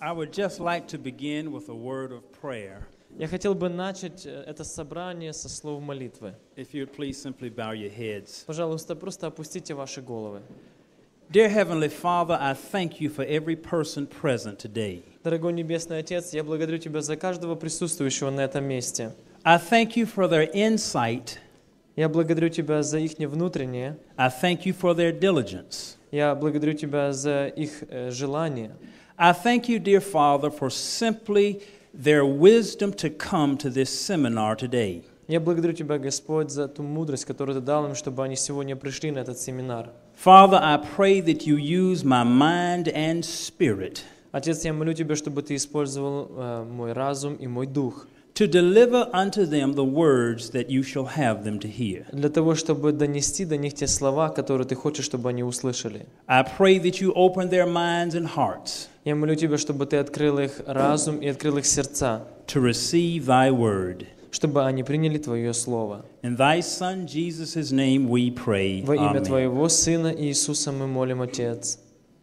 I would just like to begin with a word of prayer. Я хотел бы начать это собрание со слов молитвы. If you would please simply bow your heads. Пожалуйста, просто опустите ваши головы. Dear Heavenly Father, I thank you for every person present today. Дорогой Небесный Отец, я благодарю Тебя за каждого присутствующего на этом месте. I thank you for their insight. Я благодарю Тебя за их внутреннее. I thank you for their diligence. Я благодарю Тебя за их желание. I thank you, dear Father, for simply their wisdom to come to this seminar today. Я благодарю Тебя, Господь, за ту мудрость, которую Ты дал им, чтобы они сегодня пришли на этот семинар. Father, I pray that you use my mind and spirit Отец, я молю Тебя, чтобы Ты использовал мой разум и мой дух to deliver unto them the words that you shall have them to hear. для того, чтобы донести до них те слова, которые Ты хочешь, чтобы они услышали. I pray that you open their minds and hearts Я молю Тебя, чтобы Ты открыл их разум и открыл их сердца, to receive thy word. чтобы они приняли Твое Слово. In thy Son Jesus' name we pray. Во имя Amen. Твоего Сына Иисуса мы молим, Отец.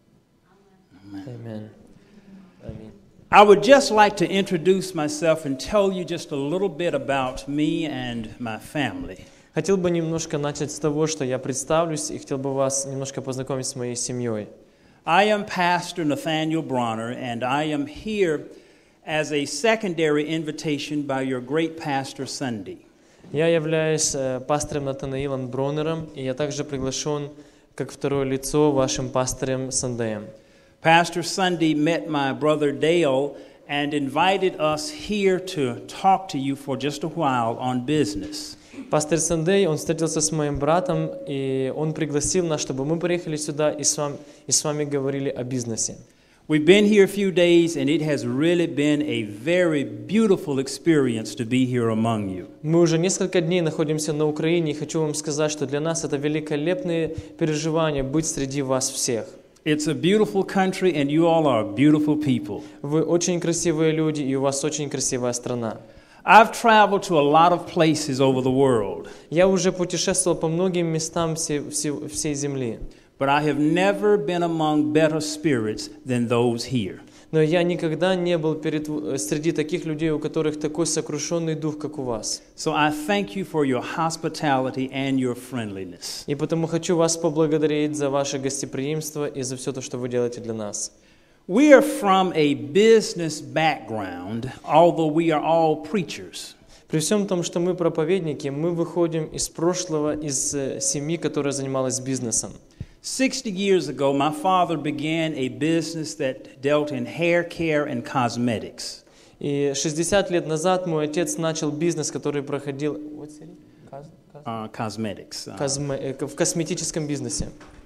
Аминь. Аминь. I would just like to introduce myself and tell you just a little bit about me and my family. Хотел бы немножко начать с того, что я представлюсь, и хотел бы вас немножко познакомить с моей семьей. I am Pastor Nathaniel Bronner, and I am here as a secondary invitation by your great pastor Sunday. Я являюсь пастором Натанаилом Броннером, и я также приглашен как второе лицо вашим пастором Сандеем. Pastor Sunday met my brother Dale and invited us here to talk to you for just a while on business. Пастор Сандей, он встретился с моим братом, и он пригласил нас, чтобы мы приехали сюда и с вами говорили о бизнесе. We've been here a few days, and it has really been a very beautiful experience to be here among you. Мы уже несколько дней находимся на Украине, и хочу вам сказать, что для нас это великолепное переживание быть среди вас всех. It's a beautiful country, and you all are beautiful people. Вы очень красивые люди, и у вас очень красивая страна. I've traveled to a lot of places over the world, Я уже путешествовал по многим местам всей земли, but I have never been among better spirits than those here. но я никогда не был среди таких людей, у которых такой сокрушенный дух, как у вас. So I thank you for your hospitality and your friendliness. И потому хочу вас поблагодарить за ваше гостеприимство и за все то, что вы делаете для нас. We are from a business background, although we are all preachers. При всем том, что мы проповедники, мы выходим из прошлого, из семьи, которая занималась бизнесом. 60 years ago, my father began a business that dealt in hair care and cosmetics. И 60 лет назад мой отец начал бизнес, который проходил Cosmetics. в косметическом бизнесе.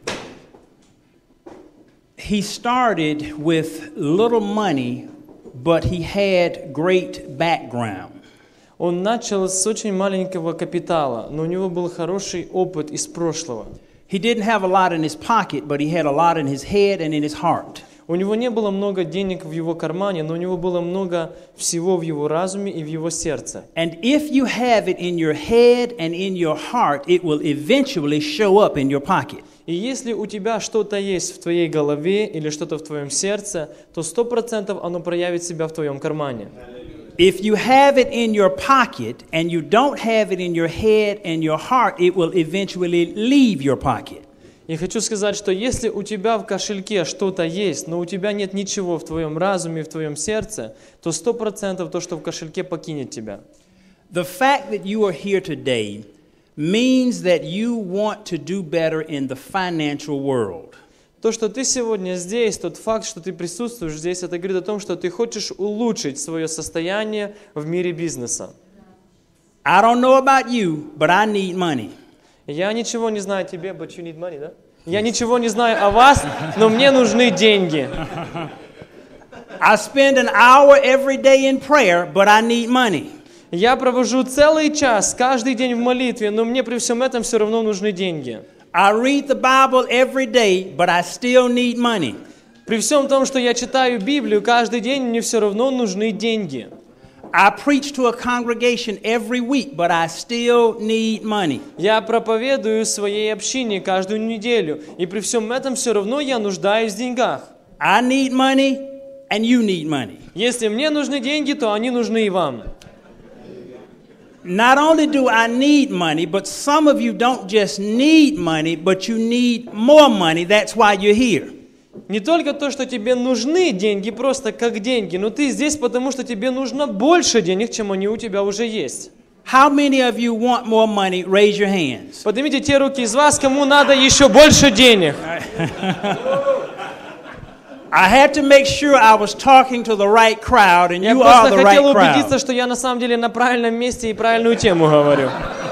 He started with little money, but he had great background. Он начал с очень маленького капитала, но у него был хороший опыт из прошлого. He didn't have a lot in his pocket, but he had a lot in his head and in his heart. У него не было много денег в его кармане, но у него было много всего в его разуме и в его сердце. And if you have it in your head and in your heart, it will eventually show up in your pocket. И если у тебя что-то есть в твоей голове или что-то в твоем сердце, то 100% оно проявит себя в твоем кармане. If you have it in your pocket and you don't have it in your head and your heart, it will eventually leave your pocket. И хочу сказать, что если у тебя в кошельке что-то есть, но у тебя нет ничего в твоем разуме, в твоем сердце, то 100% то, что в кошельке, покинет тебя. The fact that you are here today means that you want to do better in the financial world. То, что ты сегодня здесь, тот факт, что ты присутствуешь здесь, это говорит о том, что ты хочешь улучшить свое состояние в мире бизнеса. I don't know about you, but I need money. Я ничего не знаю о тебе, but you need money, да? Я ничего не знаю о вас, но мне нужны деньги. I spend an hour every day in prayer, but I need money. Я провожу целый час каждый день в молитве, но мне при всем этом все равно нужны деньги. I read the Bible every day, but I still need money. При всем том, что я читаю Библию каждый день, мне все равно нужны деньги. I preach to a congregation every week, but I still need money. Я проповедую своей общине каждую неделю, и при всем этом все равно я нуждаюсь в деньгах. I need money, and you need money. Если мне нужны деньги, то они нужны и вам. Not only do I need money, but some of you don't just need money, but you need more money. That's why you're here. Не только то, что тебе нужны деньги, просто как деньги, но ты здесь, потому что тебе нужно больше денег, чем они у тебя уже есть. How many of you want more money? Raise your hands. Поднимите те руки из вас, кому надо еще больше денег. I had to make sure I was talking to the right crowd, and Я you are просто the хотел right убедиться, crowd. что я на самом деле на правильном месте и правильную тему говорю.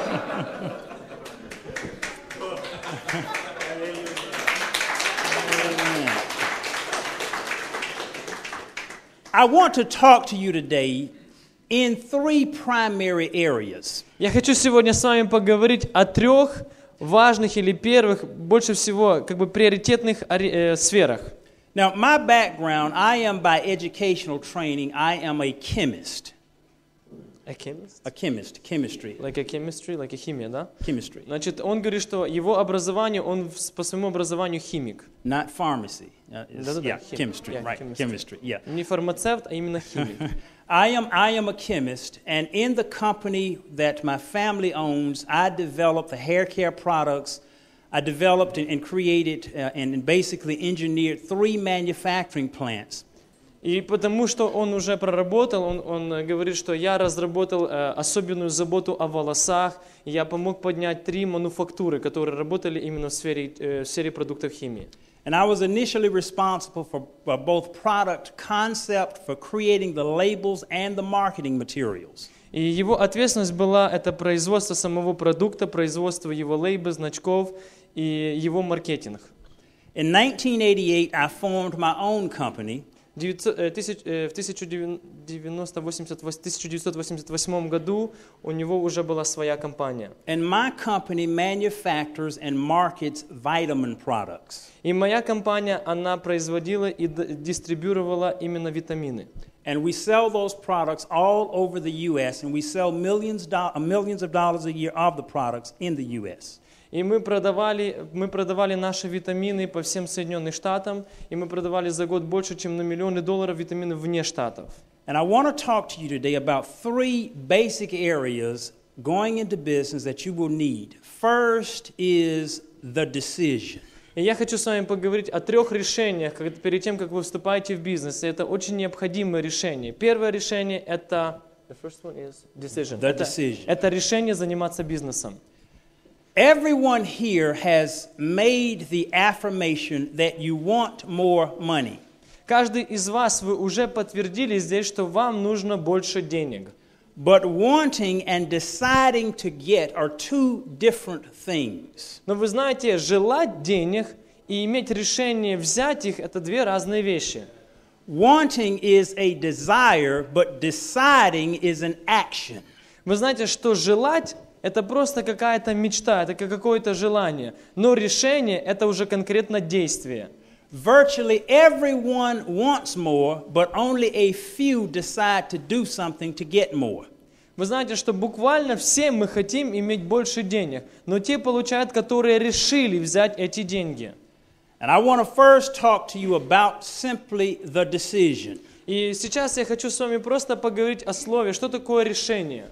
I want to talk to you today in three primary areas. Я хочу сегодня с вами поговорить о трех важных или первых, больше всего, как бы приоритетных сферах. Now, my background, I am by educational training, I am a chemist. A chemist? A chemist, chemistry. Like a chemistry, like a химия, да? Chemistry, Значит, он говорит, что его образование, он по своему образованию химик. not pharmacy. Да-да-да, Yeah, хим- chemistry, yeah, right, chemistry. chemistry, yeah. Не фармацевт, а именно химик. I am a chemist, and in the company that my family owns, I developed the hair care products. I developed and created and basically engineered 3 manufacturing plants. И потому что он уже проработал, он говорит, что я разработал особенную заботу о волосах, и я помог поднять 3 мануфактуры, которые работали именно в сфере продуктов химии. And I was initially responsible for both product concept, for creating the labels and the marketing materials. И его ответственность была это производство самого продукта, производство его лейбл, значков и его маркетинг. In 1988, I formed my own company. В 1988 году у него уже была своя компания. And my company manufactures and markets vitamin products. И моя компания, она производила и дистрибьюировала именно витамины. And we sell those products all over the U.S., and we sell millions of dollars a year of the products in the U.S. И мы продавали наши витамины по всем Соединенным Штатам, и мы продавали за год больше, чем на миллионы долларов витаминов вне Штатов. And I want to talk to you today about 3 basic areas going into business that you will need. First is the decision. И я хочу с вами поговорить о 3 решениях перед тем, как вы вступаете в бизнес. И это очень необходимое решение. Первое решение – это the first one is decision. The decision. Это решение заниматься бизнесом. Everyone here has made the affirmation that you want more money. Каждый из вас, вы уже подтвердили здесь, что вам нужно больше денег. But wanting and deciding to get are 2 different things. Но вы знаете, желать денег и иметь решение взять их – это 2 разные вещи. Wanting is a desire, but deciding is an action. Вы знаете, что желать – это просто какая-то мечта, это какое-то желание. Но решение – это уже конкретно действие. Virtually everyone wants more, but only a few decide to do something to get more. Вы знаете, что буквально все мы хотим иметь больше денег, но те получают, которые решили взять эти деньги. And I want to first talk to you about simply the decision. И сейчас я хочу с вами просто поговорить о слове, что такое решение.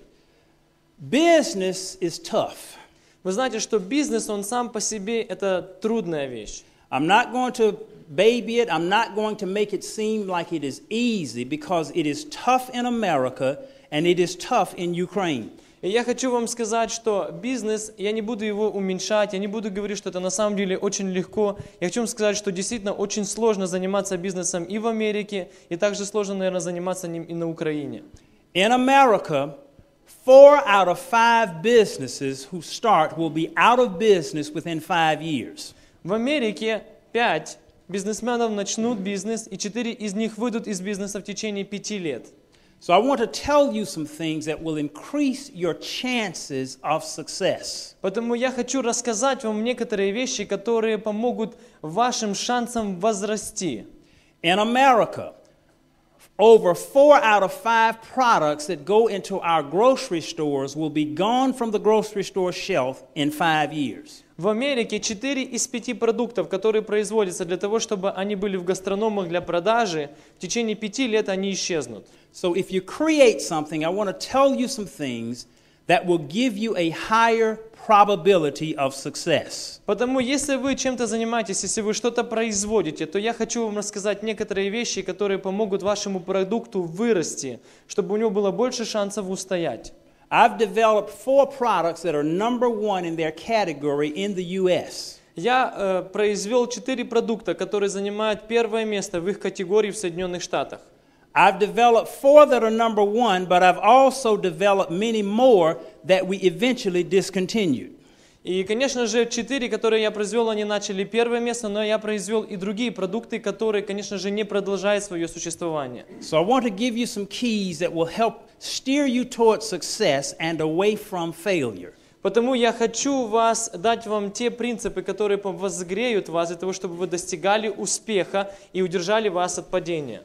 Business is tough. Вы знаете, что бизнес, он сам по себе, это трудная вещь. I'm not going to baby it. I'm not going to make it seem like it is easy because it is tough in America and it is tough in Ukraine. И я хочу вам сказать, что бизнес, я не буду его уменьшать, я не буду говорить, что это на самом деле очень легко. Я хочу вам сказать, что действительно очень сложно заниматься бизнесом и в Америке, и также сложно, наверное, заниматься ним и на Украине. In America, 4 out of 5 businesses who start will be out of business within 5 years. В Америке 5 бизнесменов начнут бизнес, и 4 из них выйдут из бизнеса в течение 5 лет. So I want to tell you some things that will increase your chances of success. Поэтому я хочу рассказать вам некоторые вещи, которые помогут вашим шансам возрасти. In America, over 4 out of 5 products that go into our grocery stores will be gone from the grocery store shelf in 5 years. В Америке 4 из 5 продуктов, которые производятся для того, чтобы они были в гастрономах для продажи, в течение 5 лет они исчезнут. So if you create something, I want to tell you some things that will give you a higher probability of success. Потому если вы чем-то занимаетесь, если вы что-то производите, то я хочу вам рассказать некоторые вещи, которые помогут вашему продукту вырасти, чтобы у него было больше шансов устоять. I've developed 4 products that are number 1 in their category in the U.S. Я произвел 4 продукта, которые занимают первое место в их категории в Соединенных Штатах. I've developed 4 that are number 1, but I've also developed many more that we eventually discontinued. И, конечно же, 4, которые я произвел, они начали первое место, но я произвел и другие продукты, которые, конечно же, не продолжают свое существование. So I want to give you some keys that will help steer you towards success and away from failure. Потому я хочу дать вам те принципы, которые возгреют вас для того, чтобы вы достигали успеха и удержали вас от падения.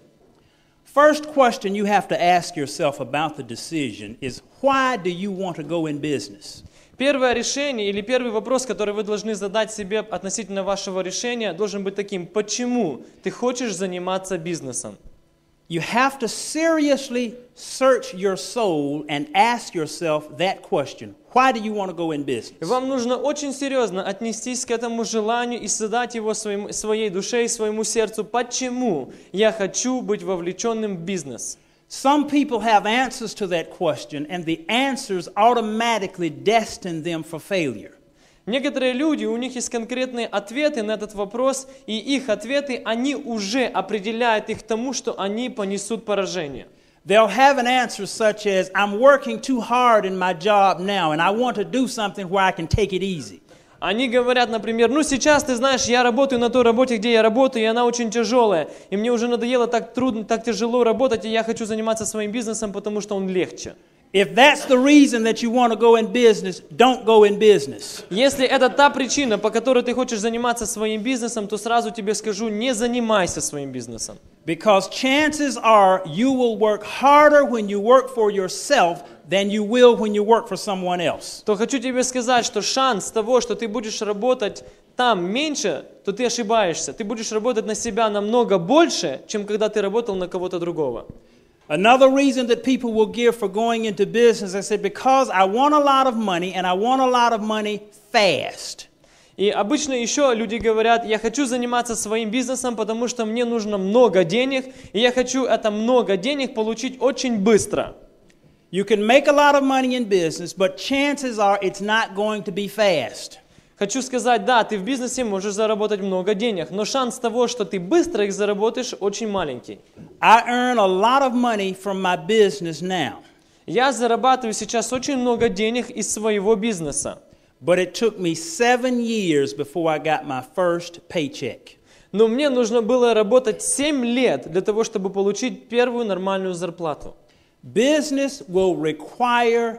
First question you have to ask yourself about the decision is, why do you want to go in business? Первое решение или первый вопрос, который вы должны задать себе относительно вашего решения, должен быть таким: почему ты хочешь заниматься бизнесом? You have to seriously search your soul and ask yourself that question. Why do you want to go in business? Вам нужно очень серьезно отнестись к этому желанию и задать его своей душе и своему сердцу. Почему я хочу быть вовлеченным в бизнес? Some people have answers to that question, and the answers automatically destine them for failure. Некоторые люди, у них есть конкретные ответы на этот вопрос, и их ответы, они уже определяют их к тому, что они понесут поражение. They'll have an answer such as, I'm working too hard in my job now, and I want to do something where I can take it easy. Они говорят, например, сейчас, ты знаешь, я работаю на той работе, где я работаю, и она очень тяжелая, и мне уже надоело так трудно, так тяжело работать, и я хочу заниматься своим бизнесом, потому что он легче. If that's the reason that you want to go in business, don't go in business. Если это та причина, по которой ты хочешь заниматься своим бизнесом, то сразу тебе скажу, не занимайся своим бизнесом. Because chances are you will work harder when you work for yourself than you will when you work for someone else. То хочу тебе сказать, что шанс того, что ты будешь работать там меньше, то ты ошибаешься. Ты будешь работать на себя намного больше, чем когда ты работал на кого-то другого. Another reason that people will give for going into business, I said, because I want a lot of money and I want a lot of money fast. И обычно еще люди говорят, я хочу заниматься своим бизнесом, потому что мне нужно много денег, и я хочу это много денег получить очень быстро. You can make a lot of money in business, but chances are it's not going to be fast. Хочу сказать, да, ты в бизнесе можешь заработать много денег, но шанс того, что ты быстро их заработаешь, очень маленький. I earn a lot of money from my business now. Я зарабатываю сейчас очень много денег из своего бизнеса. But it took me 7 years before I got my first paycheck. Но мне нужно было работать 7 лет для того, чтобы получить первую нормальную зарплату. Business will require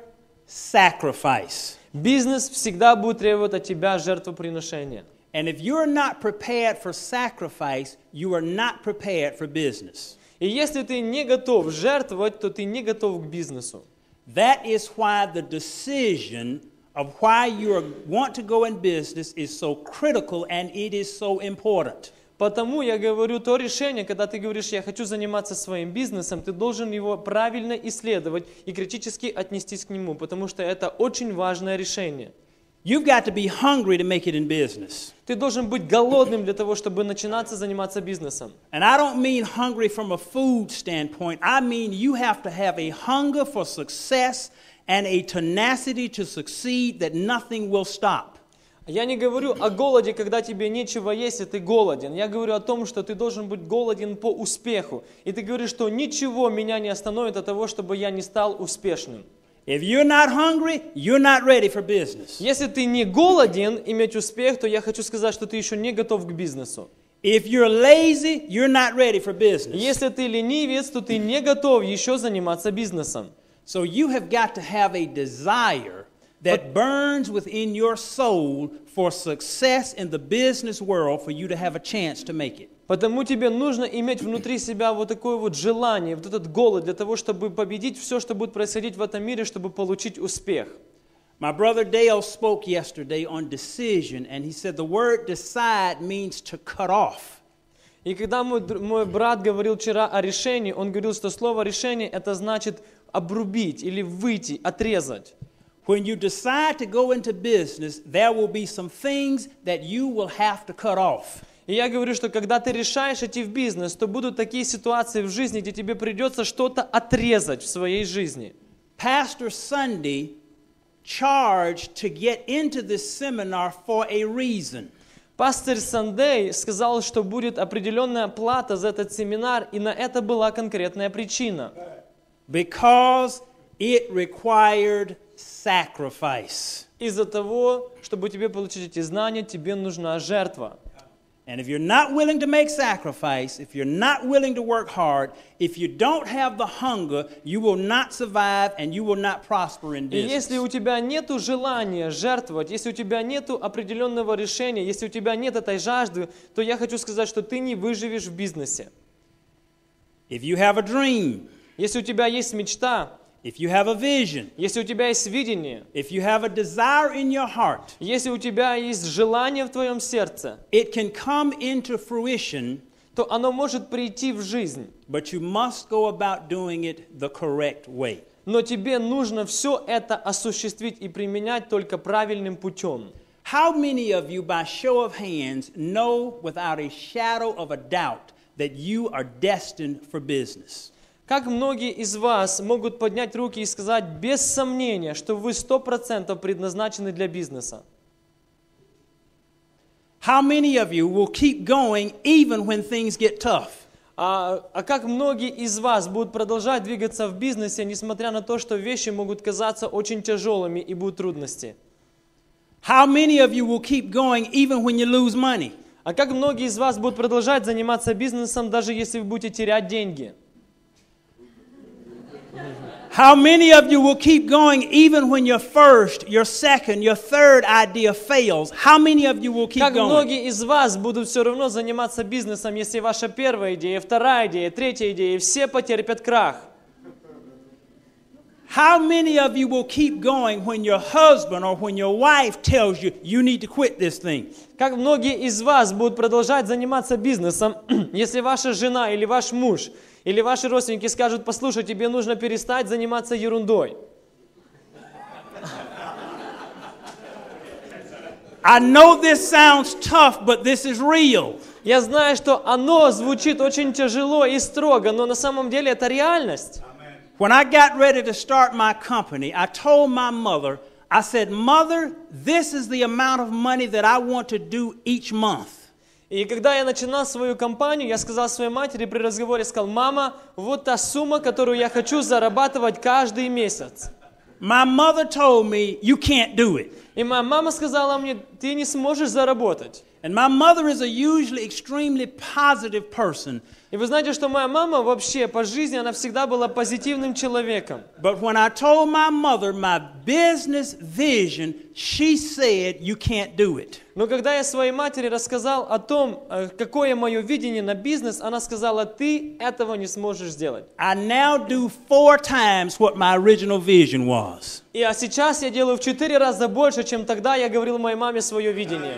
sacrifice. Бизнес всегда будет требовать от тебя жертвоприношения. And if you're not prepared for sacrifice, you are not prepared for business. И если ты не готов жертвовать, то ты не готов к бизнесу. That is why the decision of why you want to go in business is so critical and it is so important. Потому я говорю, то решение, когда ты говоришь, я хочу заниматься своим бизнесом, ты должен его правильно исследовать и критически отнестись к нему, потому что это очень важное решение. You've got to be hungry to make it in business. Ты должен быть голодным для того, чтобы начинаться заниматься бизнесом. And I don't mean hungry from a food standpoint. I mean you have to have a hunger for success and a tenacity to succeed that nothing will stop. Я не говорю о голоде, когда тебе нечего есть, и ты голоден. Я говорю о том, что ты должен быть голоден по успеху. И ты говоришь, что ничего меня не остановит от того, чтобы я не стал успешным. If you're not hungry, you're not ready for business. Если ты не голоден иметь успех, то я хочу сказать, что ты еще не готов к бизнесу. If you're lazy, you're not ready for business. Если ты ленивец, то ты не готов еще заниматься бизнесом. So you have got to have a desire that burns within your soul for success in the business world for you to have a chance to make it. Потому тебе нужно иметь внутри себя вот такое вот желание, вот этот голод для того, чтобы победить все, что будет происходить в этом мире, чтобы получить успех. My brother Dale spoke yesterday on decision, and he said the word decide means to cut off. И когда мой брат говорил вчера о решении, он говорил, что слово решение это значит обрубить или выйти, отрезать. When you decide to go into business, there will be some things that you will have to cut off. И я говорю, что когда ты решаешь идти в бизнес, то будут такие ситуации в жизни, где тебе придется что-то отрезать в своей жизни. Pastor Sunday charged to get into this seminar for a reason. Пастор Сандей сказал, что будет определенная плата за этот семинар, и на это была конкретная причина. Because it required sacrifice. Из-за того, чтобы тебе получить эти знания, тебе нужна жертва. And if you're not willing to make sacrifice, if you're not willing to work hard, if you don't have the hunger, you will not survive and you will not prosper in И business. если у тебя нет желания жертвовать, если у тебя нет определенного решения, если у тебя нет этой жажды, то я хочу сказать, что ты не выживешь в бизнесе. If you have a dream, Если у тебя есть мечта, if you have a vision, если у тебя есть видение, if you have a desire in your heart, если у тебя есть желание в твоем сердце, it can come into fruition, то оно может прийти в жизнь. but you must go about doing it the correct way. Но тебе нужно все это осуществить и применять только правильным путем. How many of you, by show of hands, know without a shadow of a doubt that you are destined for business? Как многие из вас могут поднять руки и сказать без сомнения, что вы 100% предназначены для бизнеса? How many of you will keep going even when things get tough? А как многие из вас будут продолжать двигаться в бизнесе, несмотря на то, что вещи могут казаться очень тяжелыми и будут трудности? How many of you will keep going even when you lose money? А как многие из вас будут продолжать заниматься бизнесом, даже если вы будете терять деньги? How many of you will keep going even when your first, your second, your third idea fails? How many of you will keep Как going? многие из вас будут все равно заниматься бизнесом, если ваша первая идея, вторая идея, третья идея, все потерпят крах? How many of you will keep going when your husband or when your wife tells you you need to quit this thing? Как многие из вас будут продолжать заниматься бизнесом, если ваша жена или ваш муж или ваши родственники скажут: послушай, тебе нужно перестать заниматься ерундой. I know this sounds tough, but this is real. Я знаю, что оно звучит очень тяжело и строго, но на самом деле это реальность. When I got ready to start my company, I told my mother, I said, Mother, this is the amount of money that I want to do each month. И когда я начинал свою компанию, я сказал своей матери при разговоре, сказал: мама, вот та сумма, которую я хочу зарабатывать каждый месяц. My mother told me, you can't do it. И моя мама сказала мне: ты не сможешь заработать. And my mother is a usually extremely positive person. И вы знаете, что моя мама вообще по жизни, она всегда была позитивным человеком. But when I told my mother my business vision, she said, you can't do it. Но когда я своей матери рассказал о том, какое мое видение на бизнес, она сказала: ты этого не сможешь сделать. I now do 4 times what my original vision was. И сейчас я делаю в 4 раза больше, чем тогда я говорил моей маме свое видение.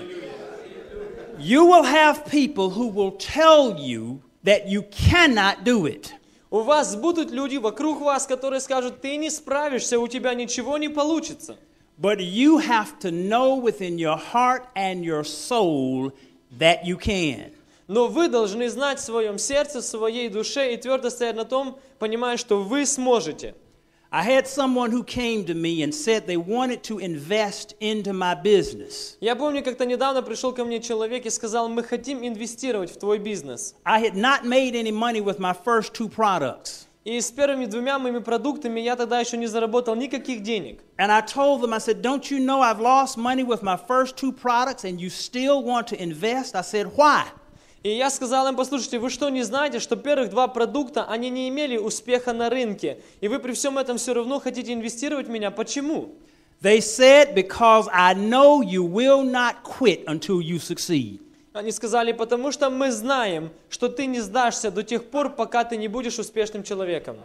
You will have people who will tell you that you cannot do it. У вас будут люди вокруг вас, которые скажут: ты не справишься, у тебя ничего не получится. But you have to know within your heart and your soul that you can. Но вы должны знать в своем сердце, в своей душе и твердо стоять на том, понимая, что вы сможете. I had someone who came to me and said they wanted to invest into my business. Я помню, как-то недавно пришел ко мне человек и сказал: мы хотим инвестировать в твой бизнес. I had not made any money with my first 2 products. И с первыми 2 моими продуктами я тогда еще не заработал никаких денег. And I told them, I said, don't you know I've lost money with my first 2 products and you still want to invest? I said, why? И я сказал им: послушайте, вы что, не знаете, что первых 2 продукта, они не имели успеха на рынке, и вы при всем этом все равно хотите инвестировать в меня? Почему? They said, because I know you will not quit until you succeed. Они сказали, потому что мы знаем, что ты не сдашься до тех пор, пока ты не будешь успешным человеком.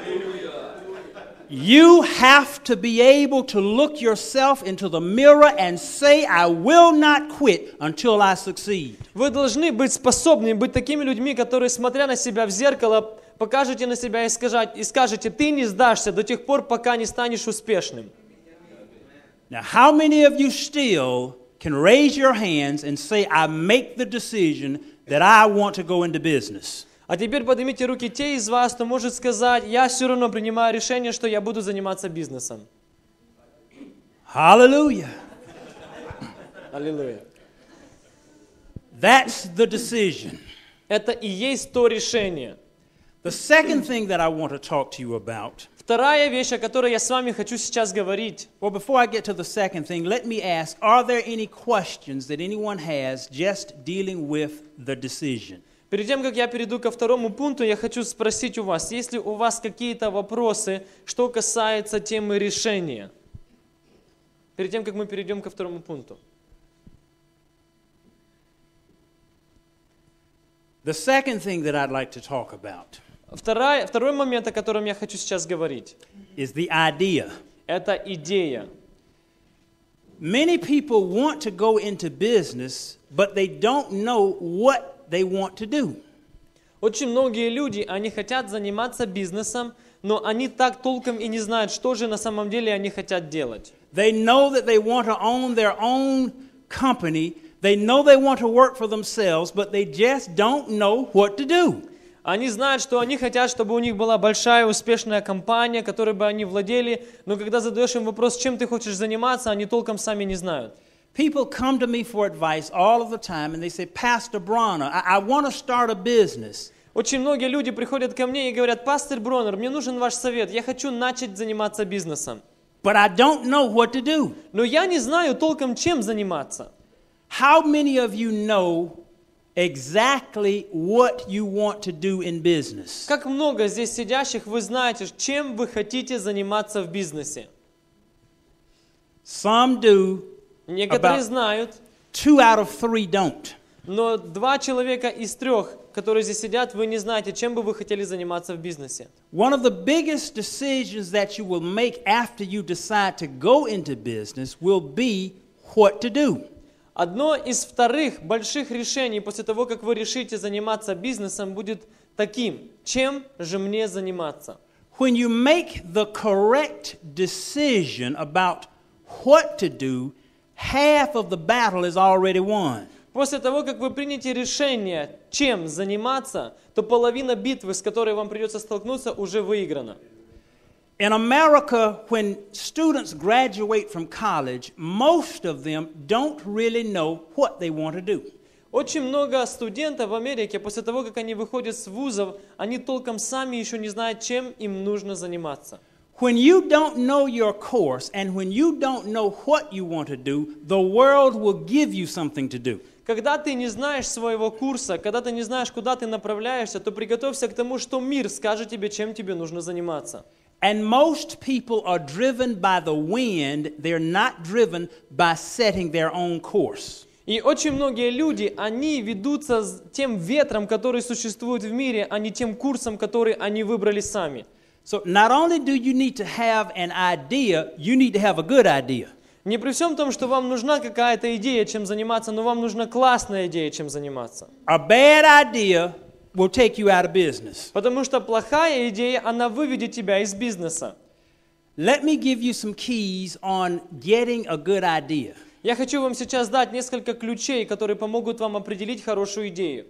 You have to be able to look yourself into the mirror and say, I will not quit until I succeed. Вы должны быть способны быть такими людьми, которые, смотря на себя в зеркало, покажете на себя и скажете, ты не сдашься до тех пор, пока не станешь успешным. Now, how many of you still can raise your hands and say, I make the decision that I want to go into business? А теперь поднимите руки те из вас, кто может сказать, я все равно принимаю решение, что я буду заниматься бизнесом. Hallelujah. Аллилуйя. That's the decision. Это и есть то решение. The second thing that I want to talk to you about. Вторая вещь, о которой я с вами хочу сейчас говорить. Well, before I get to the second thing, let me ask, are there any questions that anyone has just dealing with the decision? Перед тем, как я перейду ко второму пункту, я хочу спросить у вас, есть ли у вас какие-то вопросы, что касается темы решения? Перед тем, как мы перейдем ко второму пункту. The second thing that I'd like to talk about Второй момент, о котором я хочу сейчас говорить, is the idea. это идея. Many people want to go into business, but they don't know what they want to do. Очень многие люди, они хотят заниматься бизнесом, но они так толком и не знают, что же на самом деле они хотят делать. They know that they want to own their own company. They know they want to work for themselves, but they just don't know what to do. Они знают, что они хотят, чтобы у них была большая успешная компания, которой бы они владели, но когда задаешь им вопрос, чем ты хочешь заниматься, они толком сами не знают. People come to me for advice all of the time, and they say, Pastor Bronner, I want to start a business. Очень многие люди приходят ко мне и говорят, пастор Броннер, мне нужен ваш совет, я хочу начать заниматься бизнесом. But I don't know what to do. Но я не знаю толком, чем заниматься. How many of you know exactly what you want to do in business? Как много здесь сидящих вы знаете, чем вы хотите заниматься в бизнесе? Some do. Некоторые знают, 2 out of 3 don't. но 2 человека из 3, которые здесь сидят, вы не знаете, чем бы вы хотели заниматься в бизнесе. One of the biggest decisions that you will make after you decide to go into business will be what to do. Одно из вторых больших решений после того, как вы решите заниматься бизнесом, будет таким: чем же мне заниматься? When you make the correct decision about what to do, half of the battle is already won. После того, как вы примете решение, чем заниматься, то половина битвы, с которой вам придется столкнуться, уже выиграна. In America, when students graduate from college, most of them don't really know what they want to do. Очень много студентов в Америке, после того, как они выходят с вузов, они толком сами еще не знают, чем им нужно заниматься. When you don't know your course and when you don't know what you want to do, the world will give you something to do. Когда ты не знаешь своего курса, когда ты не знаешь, куда ты направляешься, то приготовься к тому, что мир скажет тебе, чем тебе нужно заниматься. And most people are driven by the wind. They're not driven by setting their own course. И очень многие люди, они ведутся тем ветром, который существует в мире, а не тем курсом, который они выбрали сами. So not only do you need to have an idea, you need to have a good idea. Не при всем том, что вам нужна какая-то идея, чем заниматься, но вам нужна классная идея, чем заниматься. A bad idea will take you out of business. Потому что плохая идея, она выведет тебя из бизнеса. Let me give you some keys on getting a good idea. Я хочу вам сейчас дать несколько ключей, которые помогут вам определить хорошую идею.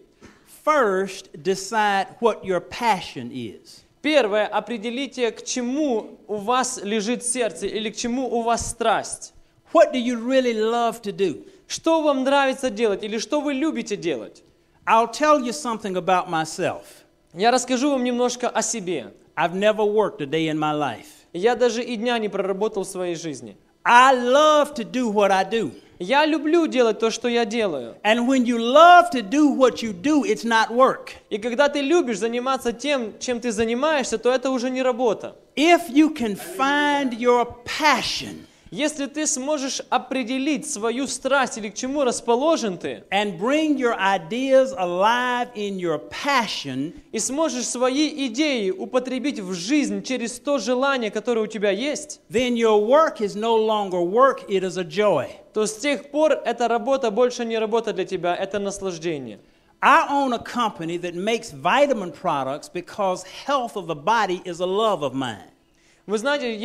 First, decide what your passion is. Первое, определите, к чему у вас лежит сердце или к чему у вас страсть. What do you really love to do? Что вам нравится делать или что вы любите делать? I'll tell you something about myself. Я расскажу вам немножко о себе. I've never worked a day in my life. Я даже и дня не проработал в своей жизни. I love to do what I do. Я люблю делать то, что я делаю. And when you love to do what you do, it's not work. И когда ты любишь заниматься тем, чем ты занимаешься, то это уже не работа. If you can find your passion, Если ты сможешь определить свою страсть или к чему расположен ты, and bring your ideas alive in your passion, и сможешь свои идеи употребить в жизнь через то желание, которое у тебя есть, then your work is no longer work, it is a joy. то с тех пор эта работа больше не работа для тебя, это наслаждение. I own a company that makes vitamin products because health of the body is a love of mine. Вы знаете,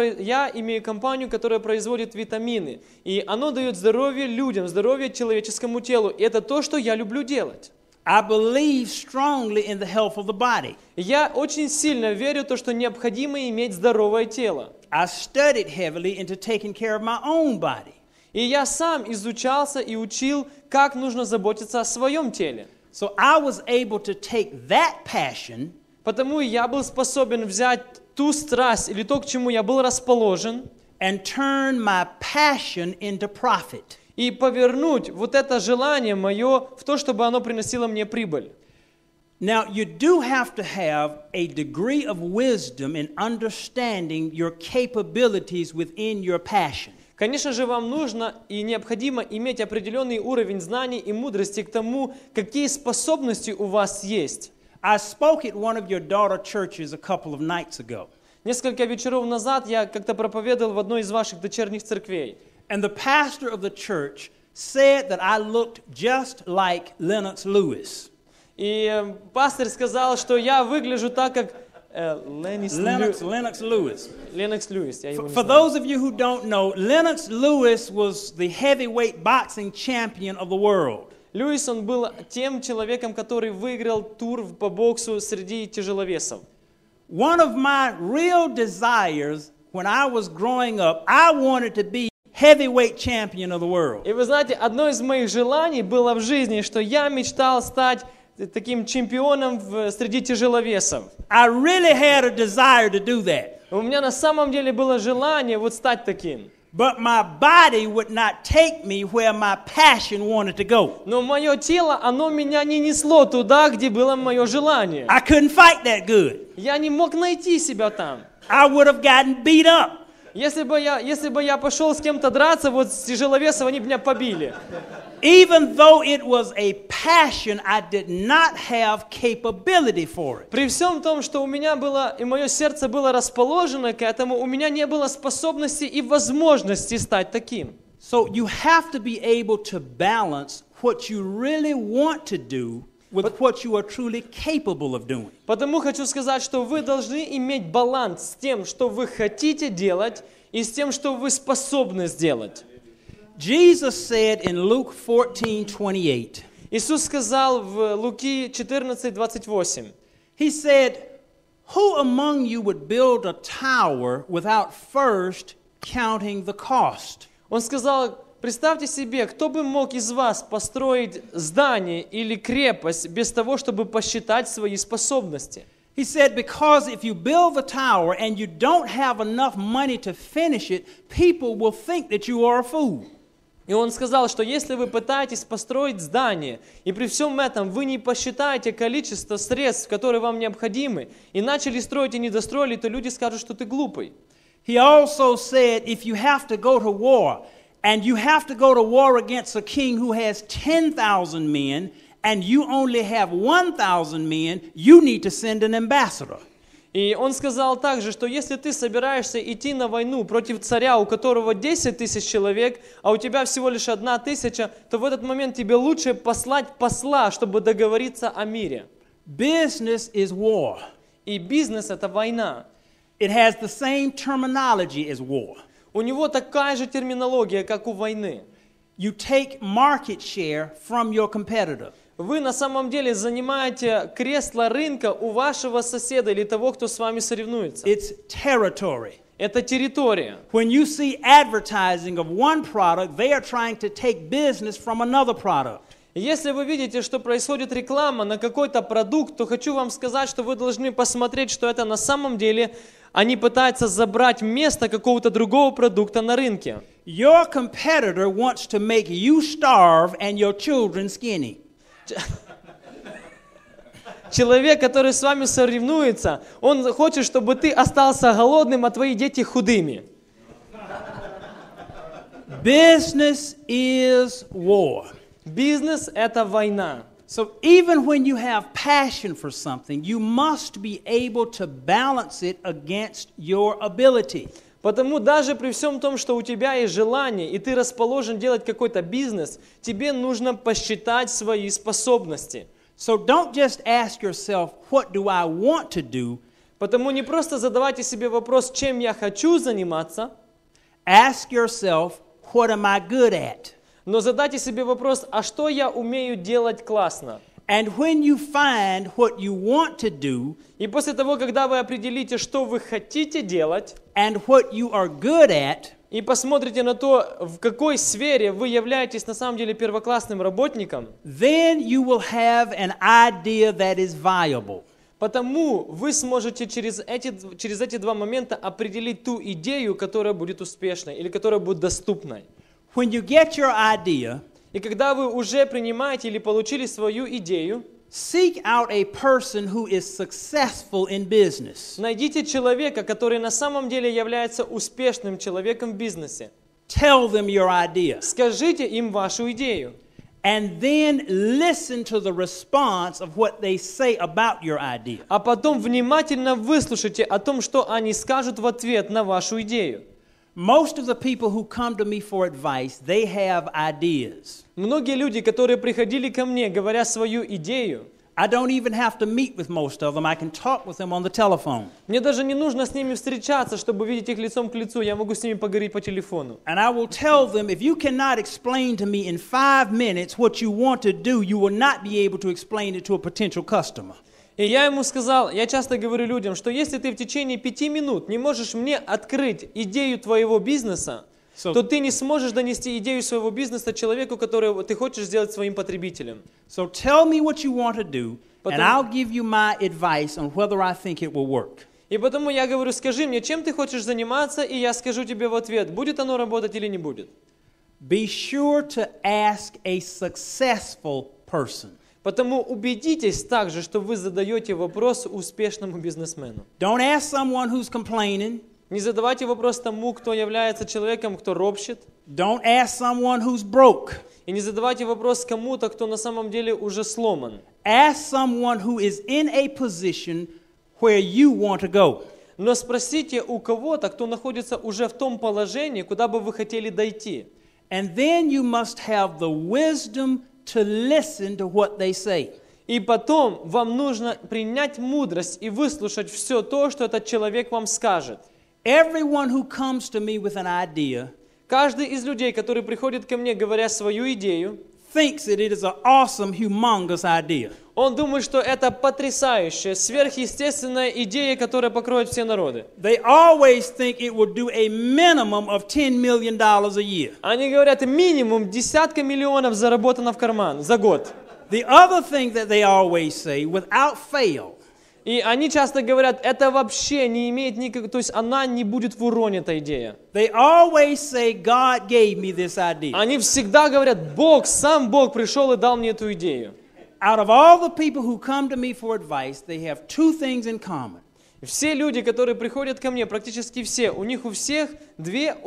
я имею компанию, которая производит витамины, и оно дает здоровье людям, здоровье человеческому телу, и это то, что я люблю делать. I believe strongly in the health of the body. Я очень сильно верю в то, что необходимо иметь здоровое тело. I studied heavily into taking care of my own body. И я сам изучался и учил, как нужно заботиться о своем теле. So I was able to take that passion Потому я был способен взять ту страсть или то, к чему я был расположен, and turn my passion into profit. и повернуть вот это желание мое в то, чтобы оно приносило мне прибыль. Now, you do have to have a degree of wisdom in understanding your capabilities within your passion. Конечно же, вам нужно и необходимо иметь определенный уровень знаний и мудрости к тому, какие способности у вас есть. I spoke at one of your daughter churches a couple of nights ago. Несколько вечеров назад я как-то проповедовал в одной из ваших дочерних церквей. And the pastor of the church said that I looked just like Lennox Lewis. И пастор сказал, что я выгляжу так, как Lennox Lewis. Льюис. Я его не For знаю. those of you who don't know, Lennox Lewis was the heavyweight boxing champion of the world. Льюис, он был тем человеком, который выиграл тур по боксу среди тяжеловесов. One of my real desires when I was growing up, I wanted to be heavyweight champion of the world. И вы знаете, одно из моих желаний было в жизни, что я мечтал стать таким чемпионом среди тяжеловесов. I really had a desire to do that. У меня на самом деле было желание вот стать таким. But my body would not take me where my passion wanted to go. Но мое тело, оно меня не несло туда, где было мое желание. I couldn't fight that good. Я не мог найти себя там. I would have gotten beat up. Если бы я пошел с кем-то драться, вот с тяжеловесом, они бы меня побили. Even though it was a passion, I did not have capability for it. При всем том, что у меня было, и мое сердце было расположено к этому, у меня не было способности и возможности стать таким. So you have to be able to balance what you really want to do with what you are truly capable of doing. Потому хочу сказать, что вы должны иметь баланс с тем, что вы хотите делать, и с тем, что вы способны сделать. Jesus said in Luke 14:28. Иисус сказал в Луки 14:28. He said, "Who among you would build a tower without first counting the cost?" Он сказал, представьте себе, кто бы мог из вас построить здание или крепость без того, чтобы посчитать свои способности? He said, because if you build the tower and you don't have enough money to finish it, people will think that you are a fool. И он сказал, что если вы пытаетесь построить здание, и при всем этом вы не посчитаете количество средств, которые вам необходимы, и начали строить и не достроили, то люди скажут, что ты глупый. He also said, if you have to go to war, and you have to go to war against a king who has 10,000 men, and you only have 1,000 men, you need to send an ambassador. И он сказал также, что если ты собираешься идти на войну против царя, у которого 10 тысяч человек, а у тебя всего лишь 1 тысяча, то в этот момент тебе лучше послать посла, чтобы договориться о мире. Business is war. И бизнес – это война. It has the same terminology as war. У него такая же терминология, как у войны. You take market share from your competitor. Вы на самом деле занимаете кресло рынка у вашего соседа или того, кто с вами соревнуется. It's territory. Это территория. When you see advertising of one product, they are trying to take business from another product. Если вы видите, что происходит реклама на какой-то продукт, то хочу вам сказать, что вы должны посмотреть, что это на самом деле они пытаются забрать место какого-то другого продукта на рынке. Your competitor wants to make you starve and your children skinny. Человек, который с вами соревнуется, он хочет, чтобы ты остался голодным, а твои дети худыми. Business is war. Бизнес – это война. So even when you have passion for something, you must be able to balance it against your ability. Потому даже при всем том, что у тебя есть желание, и ты расположен делать какой-то бизнес, тебе нужно посчитать свои способности. So don't just ask yourself, what do I want to do? Потому не просто задавайте себе вопрос, чем я хочу заниматься, Ask yourself, what am I good at? но задайте себе вопрос, а что я умею делать классно? And when you find what you want to do И после того, когда вы определите, что вы хотите делать, and what you are good at, и посмотрите на то, в какой сфере вы являетесь на самом деле первоклассным работником, then you will have an idea that is viable. потому вы сможете через эти два момента определить ту идею, которая будет успешной или которая будет доступной. When you get your idea, И когда вы уже принимаете или получили свою идею, seek out a person who is successful in business. найдите человека, который на самом деле является успешным человеком в бизнесе. Tell them your idea. Скажите им вашу идею. And then listen to the response of what they say about your idea. А потом внимательно выслушайте о том, что они скажут в ответ на вашу идею. Most of the people who come to me for advice, they have ideas. Многие люди, которые приходили ко мне, говоря свою идею, I don't even have to meet with most of them. I can talk with them on the telephone. мне даже не нужно с ними встречаться, чтобы видеть их лицом к лицу. Я могу с ними поговорить по телефону. And I will tell them, if you cannot explain to me in 5 minutes what you want to do, you will not be able to explain it to a potential customer. И я ему сказал, я часто говорю людям, что если ты в течение 5 минут не можешь мне открыть идею твоего бизнеса, то ты не сможешь донести идею своего бизнеса человеку, которого ты хочешь сделать своим потребителем. So tell me what you want to do, and Потом- I'll give you my advice on whether I think it will work. И потому я говорю, скажи мне, чем ты хочешь заниматься, и я скажу тебе в ответ, будет оно работать или не будет. Be sure to ask a successful person. Потому убедитесь также, что вы задаете вопрос успешному бизнесмену. Don't ask someone who's complaining. Не задавайте вопрос тому, кто является человеком, кто ропщет. Don't ask someone who's broke. И не задавайте вопрос кому-то, кто на самом деле уже сломан. Ask someone who is in a position where you want to go. Но спросите у кого-то, кто находится уже в том положении, куда бы вы хотели дойти. And then you must have the wisdom to listen to what they say. И потом вам нужно принять мудрость и выслушать все то, что этот человек вам скажет. Everyone who comes to me with an idea Каждый из людей, который приходит ко мне, говоря свою идею, thinks that it is an awesome, humongous idea. он думает, что это потрясающая, сверхъестественная идея, которая покроет все народы. They always think it will do a minimum of $10 million a year. Они говорят, минимум десятка миллионов заработано в карман за год. The other thing that they always say, without fail, И они часто говорят, это вообще не имеет никакого, то есть она не будет в уроне, эта идея. they always say, God gave me this idea. Они всегда говорят, Бог, сам Бог пришел и дал мне эту идею. Out of all the people who come to me for advice, they have two things in common. И все люди, которые приходят ко мне, практически все, у них у всех две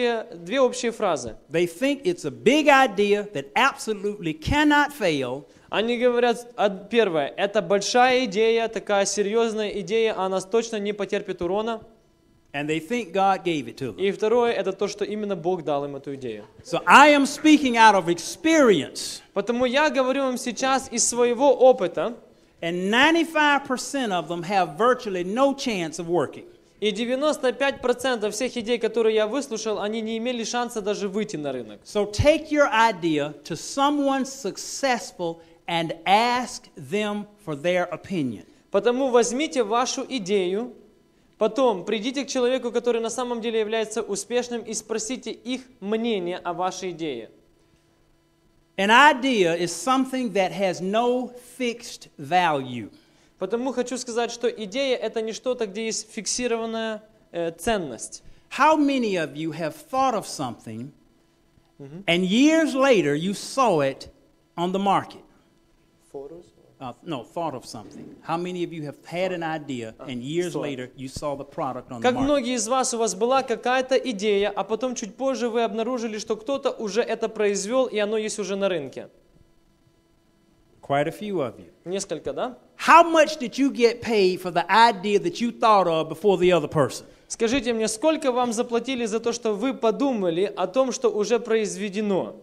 общие фразы. They think it's a big idea that absolutely cannot fail, Они говорят, первое, это большая идея, такая серьезная идея, она точно не потерпит урона. and they think God gave it to them. И второе, это то, что именно Бог дал им эту идею. So I am speaking out of experience, Потому я говорю вам сейчас из своего опыта, and 95% of them have virtually no chance of working. и 95% всех идей, которые я выслушал, они не имели шанса даже выйти на рынок. So take your idea to someone successful and ask them for their opinion. Потому возьмите вашу идею, потом придите к человеку, который на самом деле является успешным, и спросите их мнение о вашей идее. An idea is something that has no fixed value. Потому хочу сказать, что идея – это не что-то, где есть фиксированная ценность. How many of you have thought of something and years later you saw it on the market? thought of something? How many of you have had an idea and years later you saw the product on the Как market? многие из вас, у вас была какая-то идея, а потом чуть позже вы обнаружили, что кто-то уже это произвел, и оно есть уже на рынке? Quite a few of you. Несколько, да? How much did you get paid for the idea that you thought of before the other person? Скажите мне, сколько вам заплатили за то, что вы подумали о том, что уже произведено?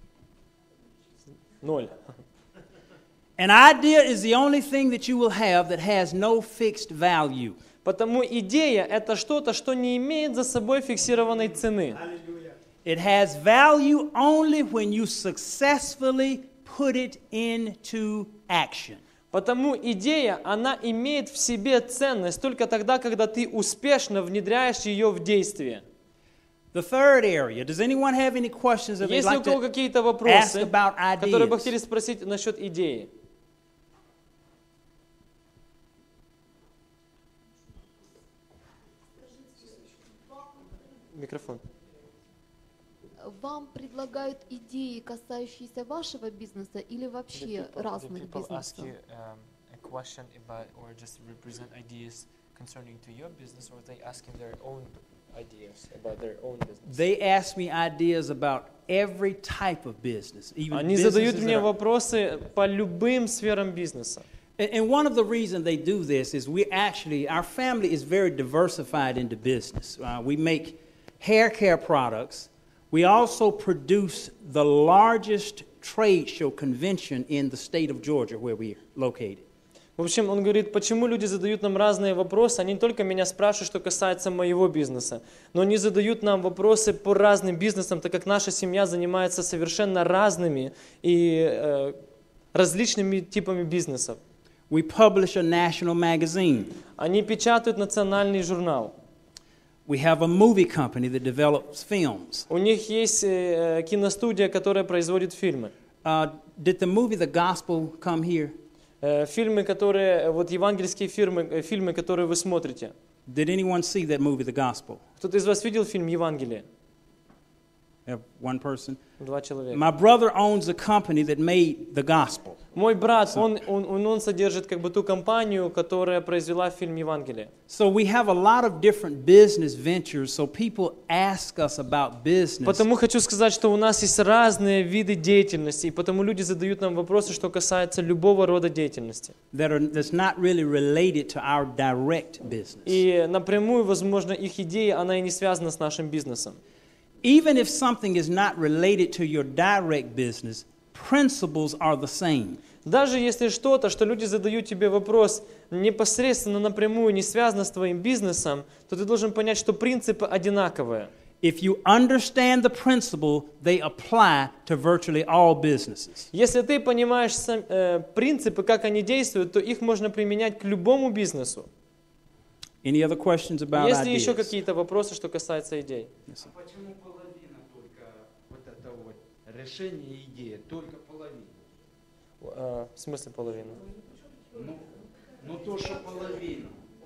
0. An idea is the only thing that you will have that has no fixed value. Потому идея – это что-то, что не имеет за собой фиксированной цены. It has value only when you successfully put it into action. Потому идея, она имеет в себе ценность только тогда, когда ты успешно внедряешь ее в действие. The third area. Does anyone have any questions that they'd Есть ли у like кого to какие-то ask вопросы, about которые бы ideas? хотели спросить насчет идеи? Микрофон. Вам предлагают идеи, касающиеся вашего бизнеса или вообще разных people ask бизнесов? you a question about or just represent ideas concerning to your business, or they asking their own ideas about their own business? They ask me ideas about every type of business, even Они задают businesses мне that are- вопросы по любым сферам бизнеса. And one of the reasons they do this is our family is very diversified into business. We make hair care products. We also produce the largest trade show convention in the state of Georgia where we are located. В общем, он говорит, почему люди задают нам разные вопросы. Они не только меня спрашивают, что касается моего бизнеса, но они задают нам вопросы по разным бизнесам, так как наша семья занимается совершенно разными и различными типами бизнесов. We publish a national magazine. Они печатают национальный журнал. We have a movie company that develops films. У них есть киностудия, которая производит фильмы. Did the movie The Gospel come here? Фильмы, которые, вот евангельские фильмы, которые вы смотрите. Did anyone see that movie, The Gospel? Кто-то из вас видел фильм «Евангелие»? Have one person? 2 человека. My brother owns a company that made The Gospel. Мой брат, он содержит как бы ту компанию, которая произвела фильм «Евангелие». So we have a lot of different business ventures, so people ask us about business. Потому хочу сказать, что у нас есть разные виды деятельности, и потому люди задают нам вопросы, что касается любого рода деятельности. That's not really related to our direct business. И напрямую, возможно, их идея, она и не связана с нашим бизнесом. Even if something is not related to your direct business, principles are the same. Даже если что-то, что люди задают тебе вопрос, непосредственно напрямую не связано с твоим бизнесом, то ты должен понять, что принципы одинаковые. If you understand the principle, they apply to virtually all businesses. Если ты понимаешь принципы, как они действуют, то их можно применять к любому бизнесу. Any other questions about Есть ли еще ideas? какие-то вопросы, что касается идей? Yes, sir. Почему половина только вот это вот решение и идея, только половина? В смысле половина? Ну то, что половина.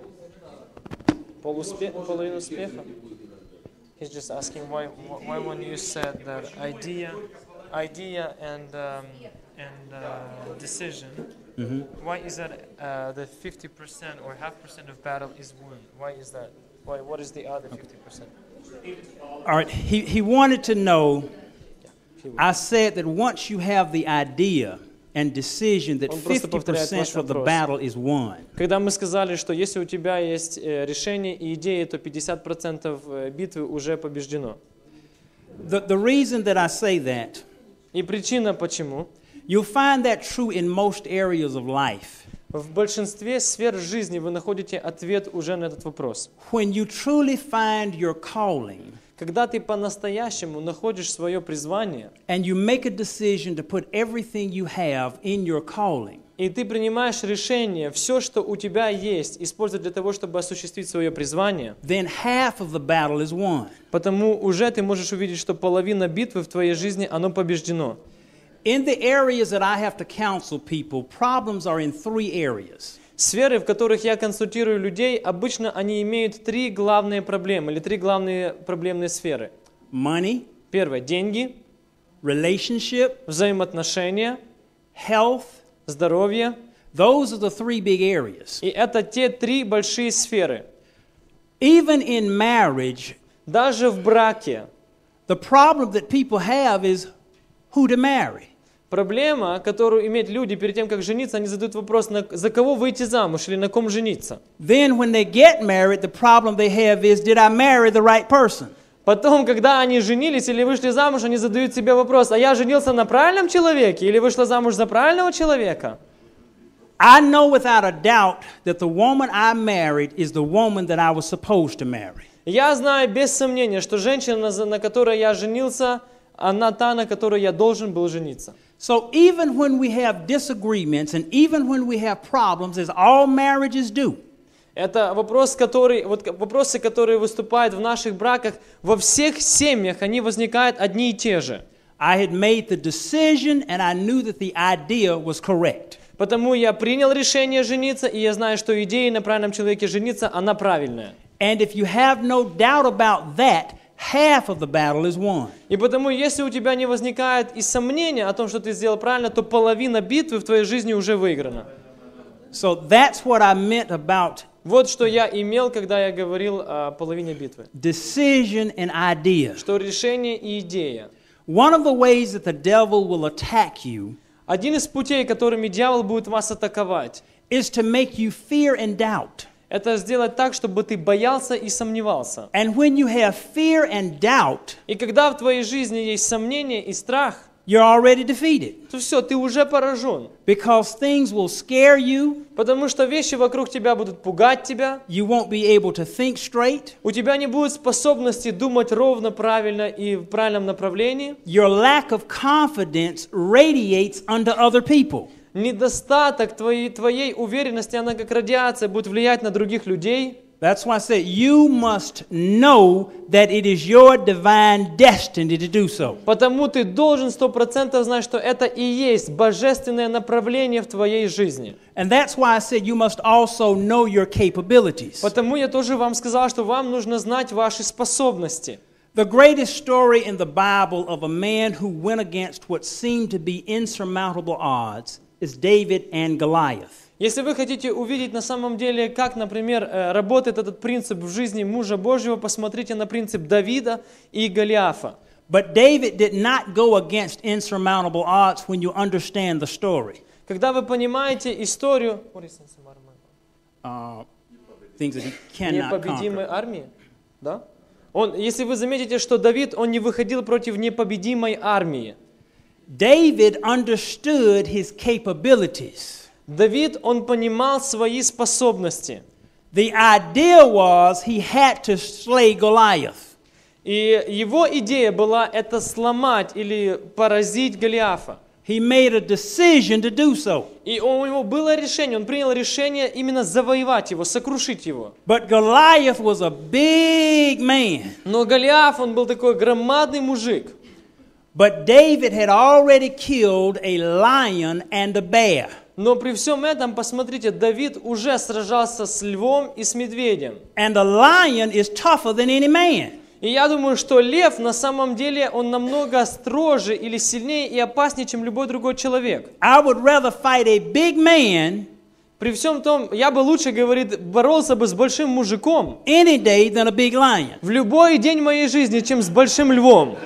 Половину успеха? He's just asking why when you said that idea and decision, why is that the 50% or half percent of battle is won? Why is that? Why? What is the other 50%? All right, he wanted to know, I said that once you have the idea and decision that Он просто повторяет ваш 50% of the вопрос. battle is won. Когда мы сказали, что если у тебя есть решение и идеи, то 50% битвы уже побеждено. The reason that I say that, И причина почему? you'll find that true in most areas of life. В большинстве сфер жизни вы находите ответ уже на этот вопрос. When you truly find your calling Когда ты по-настоящему находишь свое призвание, and you make a decision to put everything you have in your calling, и ты принимаешь решение, все, что у тебя есть, использовать для того, чтобы осуществить свое призвание, then half of the battle is won. потому уже ты можешь увидеть, что половина битвы в твоей жизни, оно побеждено. In the areas that I have to counsel people, problems are in 3 areas. Сферы, в которых я консультирую людей, обычно они имеют 3 главные проблемы или 3 главные проблемные сферы. Money, Первое – деньги, relationship, взаимоотношения, health, здоровье. Those are the three big areas. И это те три большие сферы. Even in marriage, Даже в браке the problem that people have is who to marry. проблема, которую имеют люди перед тем, как жениться, они задают вопрос, за кого выйти замуж или на ком жениться. Then when they get married, the problem they have is, did I marry the right person? Потом, когда они женились или вышли замуж, они задают себе вопрос, а я женился на правильном человеке или вышла замуж за правильного человека? I know without a doubt that the woman I married is the woman that I was supposed to marry. Я знаю без сомнения, что женщина, на которой я женился, она та, на которой я должен был жениться. So even when we have disagreements and even when we have problems, as all marriages do, Это вопрос, вопросы, которые выступают в наших браках, во всех семьях, они возникают одни и те же. I had made the decision and I knew that the idea was correct. Потому я принял решение жениться, и я знаю, что идея на правильном человеке жениться, она правильная. And if you have no doubt about that, half of the battle is won. И потому, если у тебя не возникает и сомнения о том, что ты сделал правильно, то половина битвы в твоей жизни уже выиграна. So that's what I meant about Вот что я имел, когда я говорил о половине битвы. decision and idea. Что решение и идея. One of the ways that the devil will attack you Один из путей, которыми дьявол будет вас атаковать, is to make you fear and doubt. это сделать так, чтобы ты боялся и сомневался. And when you have fear and doubt, И когда в твоей жизни есть сомнения и страх, you're already defeated то все, ты уже поражен. because things will scare you. Потому что вещи вокруг тебя будут пугать тебя, You won't be able to think straight. у тебя не будет способности думать ровно, правильно и в правильном направлении. Your lack of confidence radiates unto other people. Недостаток твоей уверенности, она как радиация будет влиять на других людей. That's why I said you must know that it is your divine destiny to do so. Потому ты должен 100% знать, что это и есть божественное направление в твоей жизни. And that's why I said you must also know your capabilities. Потому я тоже вам сказал, что вам нужно знать ваши способности. The greatest story in the Bible of a man who went against what seemed to be insurmountable odds is David and Goliath. Если вы хотите увидеть на самом деле, как, например, работает этот принцип в жизни мужа Божьего, посмотрите на принцип Давида и Голиафа. But David did not go against insurmountable odds when you understand the story. Когда вы понимаете историю Things that he cannot непобедимой conquer. армии, да? Если вы заметите, что Давид, он не выходил против непобедимой армии. David understood his capabilities. Давид, он понимал свои способности. The idea was he had to slay Goliath. И его идея была это сломать или поразить Голиафа. He made a decision to do so. И у него было решение, он принял решение именно завоевать его, сокрушить его. But Goliath was a big man. Но Голиаф, он был такой громадный мужик. But David had already killed a lion and a bear. Но при всем этом, посмотрите, Давид уже сражался с львом и с медведем. And a lion is tougher than any man. И я думаю, что лев на самом деле, он намного строже или сильнее и опаснее, чем любой другой человек. I would rather fight a big man При всем том, я бы лучше, говорит, боролся бы с большим мужиком any day than a big lion. в любой день моей жизни, чем с большим львом.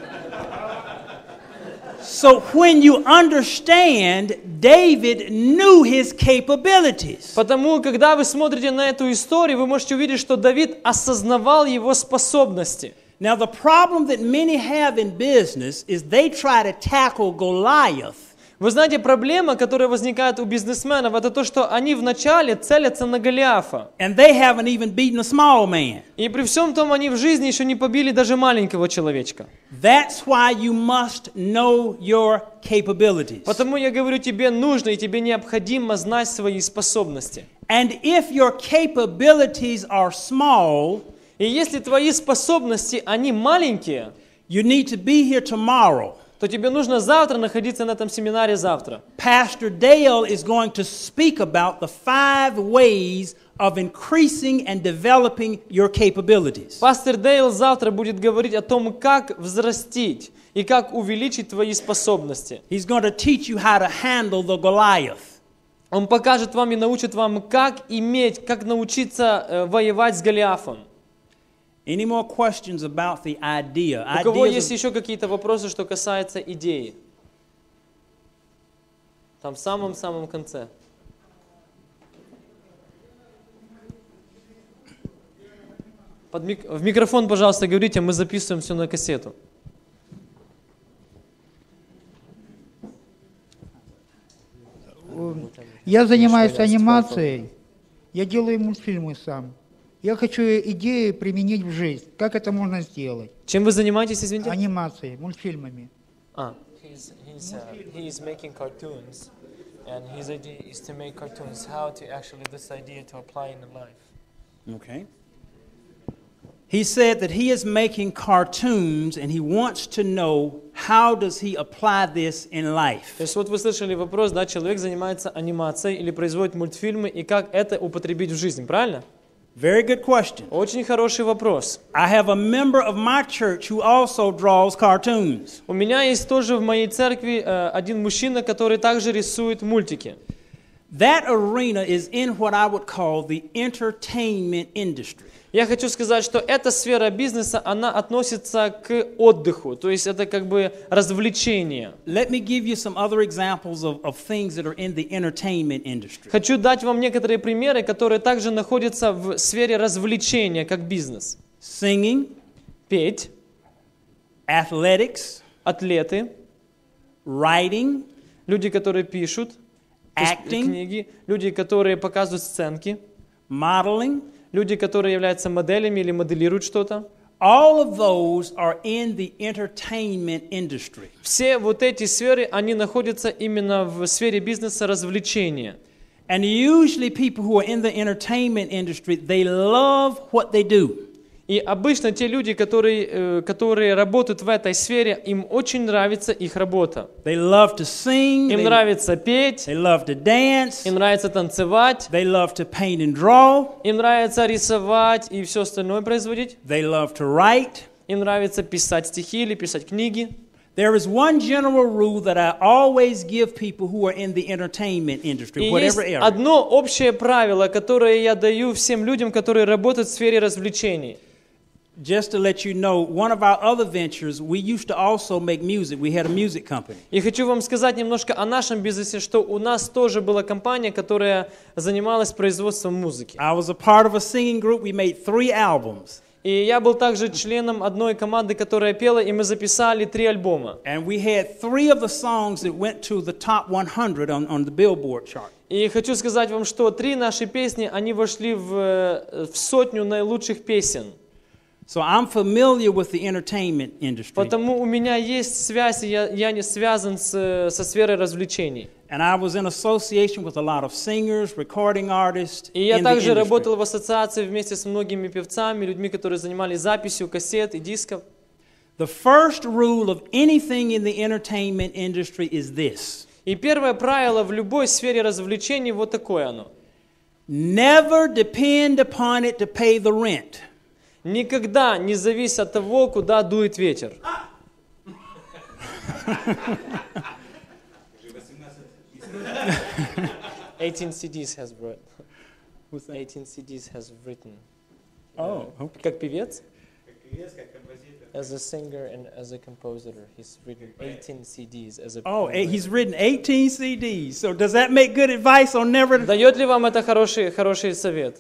So when you understand, David knew his capabilities. Потому, когда вы смотрите на эту историю, вы можете увидеть, что Давид осознавал его способности. Now the problem that many have in business is they try to tackle Goliath. Вы знаете, проблема, которая возникает у бизнесменов, это то, что они вначале целятся на Голиафа. And they haven't even beaten a small man. И при всем том, они в жизни еще не побили даже маленького человечка. That's why you must know your capabilities. Потому я говорю, тебе нужно и тебе необходимо знать свои способности. And if your capabilities are small, И если твои способности, они маленькие, you need to be here tomorrow. то тебе нужно завтра находиться на этом семинаре завтра. Pastor Dale is going to speak about the 5 ways of increasing and developing your capabilities. Пастор Дейл завтра будет говорить о том, как взрастить и как увеличить твои способности. He's going to teach you how to handle the Goliath. Он покажет вам и научит вам, как научиться воевать с Голиафом. Any more questions about the idea? У кого Ideas есть of- еще какие-то вопросы, что касается идеи? Там в самом-самом конце. В микрофон, пожалуйста, говорите, мы записываем все на кассету. Я занимаюсь анимацией, я делаю мультфильмы сам. Я хочу идеи применить в жизнь. Как это можно сделать? Чем вы занимаетесь, извините? Анимацией, мультфильмами. А, He's making cartoons, and his idea is to make cartoons. How to actually this idea to apply in life. Okay. He said that he is making cartoons and he wants to know how does he apply this in life. то есть вот вы слышали вопрос, да, человек занимается анимацией или производит мультфильмы, и как это употребить в жизнь, правильно? Very good question. Очень хороший вопрос. I have a member of my church who also draws cartoons. У меня есть тоже в моей церкви один мужчина, который также рисует мультики. That arena is in what I would call the entertainment industry. Я хочу сказать, что эта сфера бизнеса, она относится к отдыху, то есть это как бы развлечение. Let me give you some other examples of things that are in the entertainment industry. Хочу дать вам некоторые примеры, которые также находятся в сфере развлечения, как бизнес. Singing, Петь, athletics, атлеты, writing, люди, которые пишут, то есть Acting. книги, люди, которые показывают сценки, modeling. люди, которые являются моделями или моделируют что-то. All of those are in the entertainment industry. Все вот эти сферы, они находятся именно в сфере бизнеса развлечения. And usually people who are in the entertainment industry, they love what they do. И обычно те люди, которые работают в этой сфере, им очень нравится их работа. They love to sing, Им нравится петь, they love to dance, им нравится танцевать, they love to paint and draw, им нравится рисовать и все остальное производить. they love to write. Им нравится писать стихи или писать книги. There is one general rule that I always give people who are in the entertainment industry, И есть whatever area. одно общее правило, которое я даю всем людям, которые работают в сфере развлечений. Just to let you know, one of our other ventures, we used to also make music. We had a music company. И хочу вам сказать немножко о нашем бизнесе, что у нас тоже была компания, которая занималась производством музыки. I was a part of a singing group. We made 3 albums. И я был также членом одной команды, которая пела, и мы записали 3 альбома. And we had 3 of the songs that went to the top 100 on the Billboard chart. И хочу сказать вам, что 3 наши песни, они вошли в сотню наилучших песен. So I'm familiar with the entertainment industry. Потому у меня есть связь, и я не связан со сферой развлечений. And I was in association with a lot of singers, recording artists И я in the также industry. работал в ассоциации вместе с многими певцами, людьми, которые занимались записью кассет и дисков. The first rule of anything in the entertainment industry is this. И первое правило в любой сфере развлечений вот такое оно. Never depend upon it to pay the rent. Никогда не зависит от того, куда дует ветер. 18 CDs has written. 18 CDs has written. Oh, Как певец? As a singer and as a composer, he's written 18 CDs as a. he's written 18 CDs. So does that make good advice on never? Дает ли вам это хороший совет?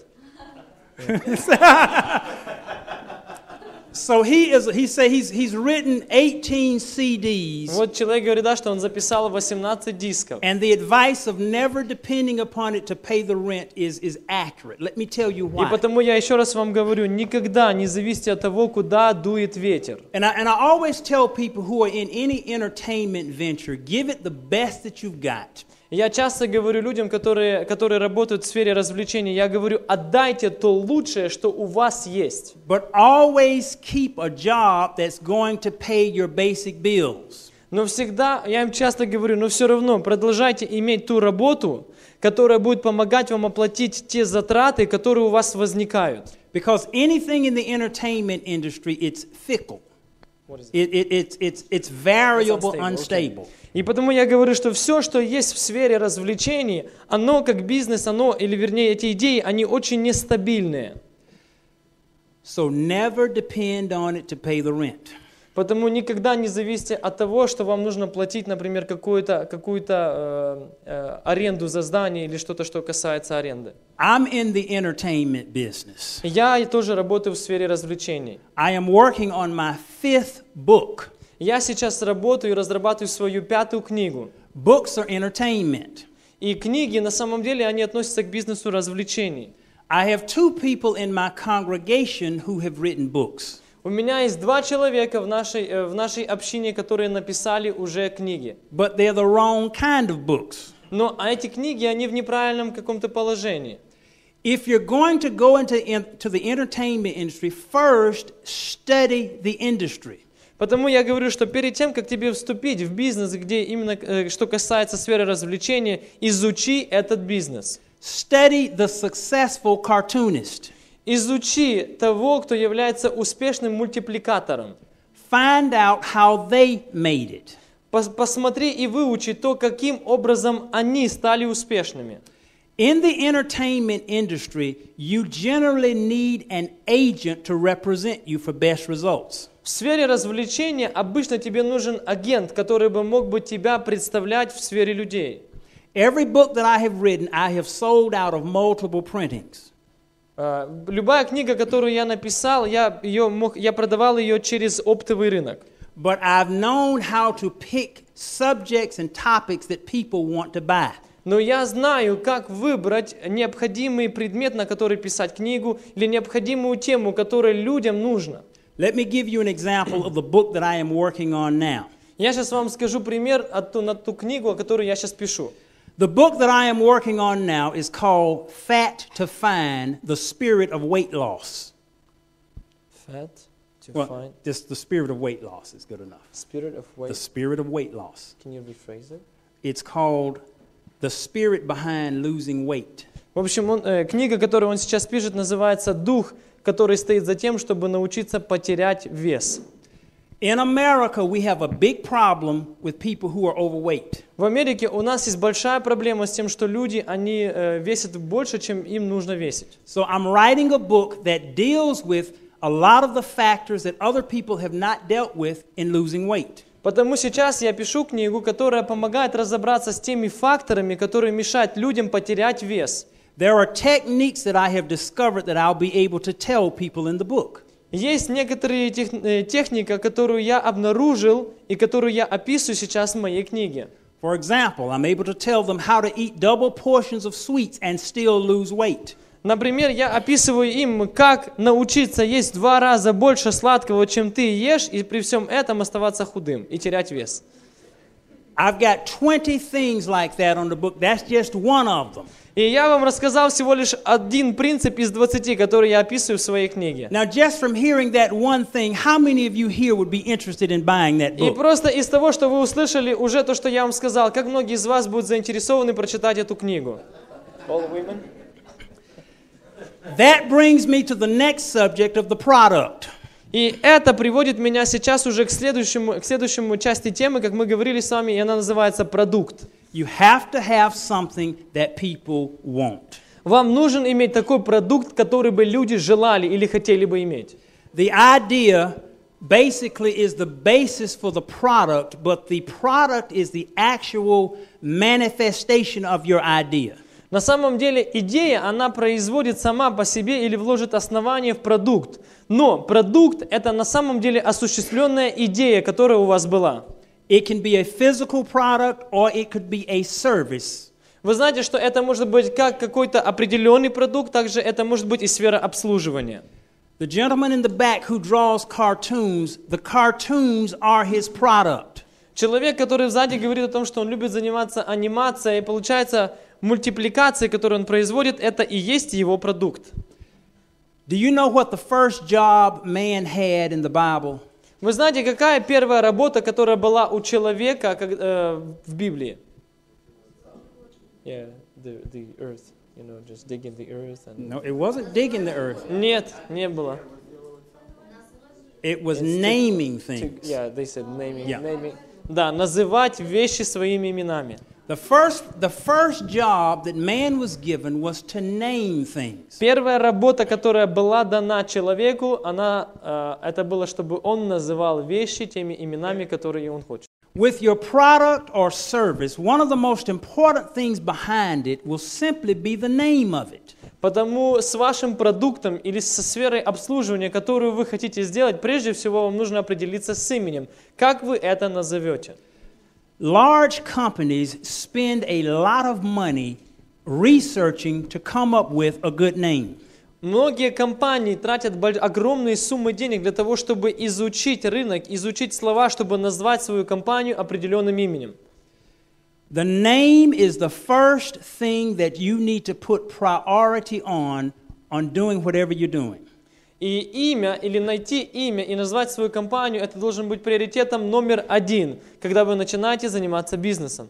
So he's written 18 CDs. Вот человек говорит, да, что он записал 18 дисков. And the advice of never depending upon it to pay the rent is accurate. Let me tell you И why. потому я еще раз вам говорю, никогда не зависите от того, куда дует ветер. And I always tell people who are in any entertainment venture, give it the best that you've got. Я часто говорю людям, которые работают в сфере развлечений, я говорю, отдайте то лучшее, что у вас есть. But always keep a job that's going to pay your basic bills. Но всегда, я им часто говорю, но все равно продолжайте иметь ту работу, которая будет помогать вам оплатить те затраты, которые у вас возникают. Because anything in the entertainment industry, it's fickle. What is it? It's variable, It's unstable. И потому я говорю, что все, что есть в сфере развлечений, оно как бизнес, или вернее эти идеи, они очень нестабильные. So never depend on it to pay the rent. Потому никогда не зависите от того, что вам нужно платить, например, какую-то аренду за здание или что-то, что касается аренды. I'm in the entertainment business. Я тоже работаю в сфере развлечений. I am working on my 5th book. Я сейчас работаю и разрабатываю свою 5-ю книгу. Books are entertainment. И книги, на самом деле, они относятся к бизнесу развлечений. I have 2 people in my congregation who have written books. У меня есть 2 человека в нашей общине, которые написали уже книги. But they're the wrong kind of books. Но эти книги, они в неправильном каком-то положении. If you're going to go into the entertainment industry, first study the industry. Потому я говорю, что перед тем, как тебе вступить в бизнес, где именно, что касается сферы развлечения, изучи этот бизнес. Study the successful cartoonist. Изучи того, кто является успешным мультипликатором. Find out how they made it. Посмотри и выучи то, каким образом они стали успешными. In the entertainment industry, you generally need an agent to represent you for best results. В сфере развлечения обычно тебе нужен агент, который бы мог бы тебя представлять в сфере людей. Every book that I have written, I have sold out of multiple printings. Любая книга, которую я написал, я продавал ее через оптовый рынок. But I've known how to pick subjects and topics that people want to buy. Но я знаю, как выбрать необходимый предмет, на который писать книгу, или необходимую тему, которая людям нужна. Let me give you an example of the book that I am working on now. Я сейчас вам скажу пример на ту книгу, о которой я сейчас пишу. The book that I am working on now is called Fat to Find, The Spirit of Weight Loss. Fat to Well, find just the spirit of weight loss is good enough. spirit of The weight. spirit of weight loss. Can you rephrase it? It's called The Spirit Behind Losing Weight. В общем, книга, которую он сейчас пишет, называется «Дух, который стоит за тем, чтобы научиться потерять вес». In America, we have a big problem with people who are overweight. В Америке у нас есть большая проблема с тем, что люди, они весят больше, чем им нужно весить. So I'm writing a book that deals with a lot of the factors that other people have not dealt with in losing weight. Потому сейчас я пишу книгу, которая помогает разобраться с теми факторами, которые мешают людям потерять вес. There are techniques that I have discovered that I'll be able to tell people in the book. Есть некоторые техника, которую я обнаружил и которую я описываю сейчас в моей книге. For example, I'm able to tell them how to eat double portions of sweets and still lose weight. Например, я описываю им, как научиться есть 2 раза больше сладкого, чем ты ешь, и при всем этом оставаться худым и терять вес. I've got 20 things like that on the book. That's just one of them. И я вам рассказал всего лишь один принцип из 20, который я описываю в своей книге. Now, just from hearing that one thing, how many of you here would be interested in buying that И book? просто из того, что вы услышали уже то, что я вам сказал, как многие из вас будут заинтересованы прочитать эту книгу? All women? That brings me to the next subject of the product. И это приводит меня сейчас уже к следующему части темы, как мы говорили с вами, и она называется «Продукт». You have to have something that people want. Вам нужен иметь такой продукт, который бы люди желали или хотели бы иметь. The idea basically is the basis for the product, but the product is the actual manifestation of your idea. На самом деле идея, она производит сама по себе или вложит основание в продукт. Но продукт – это на самом деле осуществленная идея, которая у вас была. It can be a physical product or it could be a service. Вы знаете, что это может быть как какой-то определенный продукт, также это может быть и сфера обслуживания. The gentleman in the back who draws cartoons, the cartoons are his product. Человек, который сзади говорит о том, что он любит заниматься анимацией, и получается мультипликацией, которую он производит, это и есть его продукт. Do you know what the first job man had in the Bible? Вы знаете, какая первая работа, которая была у человека в Библии? Yeah, the earth, just digging the earth. No, it wasn't digging the earth. Нет, не было. It was naming things. Yeah, they said naming. Yeah. Naming. Да, называть вещи своими именами. The first job that man was given was to name things. Первая работа, которая была дана человеку, это было, чтобы он называл вещи теми именами, которые он хочет. With your product or service, one of the most important things behind it will simply be the name of it. Потому с вашим продуктом или со сферой обслуживания, которую вы хотите сделать, прежде всего вам нужно определиться с именем. Как вы это назовете? Large companies spend a lot of money researching to come up with a good name. Многие компании тратят огромные суммы денег для того, чтобы изучить рынок, изучить слова, чтобы назвать свою компанию определенным именем. The name is the first thing that you need to put priority on doing whatever you're doing. И имя, или найти имя и назвать свою компанию, это должен быть приоритетом номер один, когда вы начинаете заниматься бизнесом.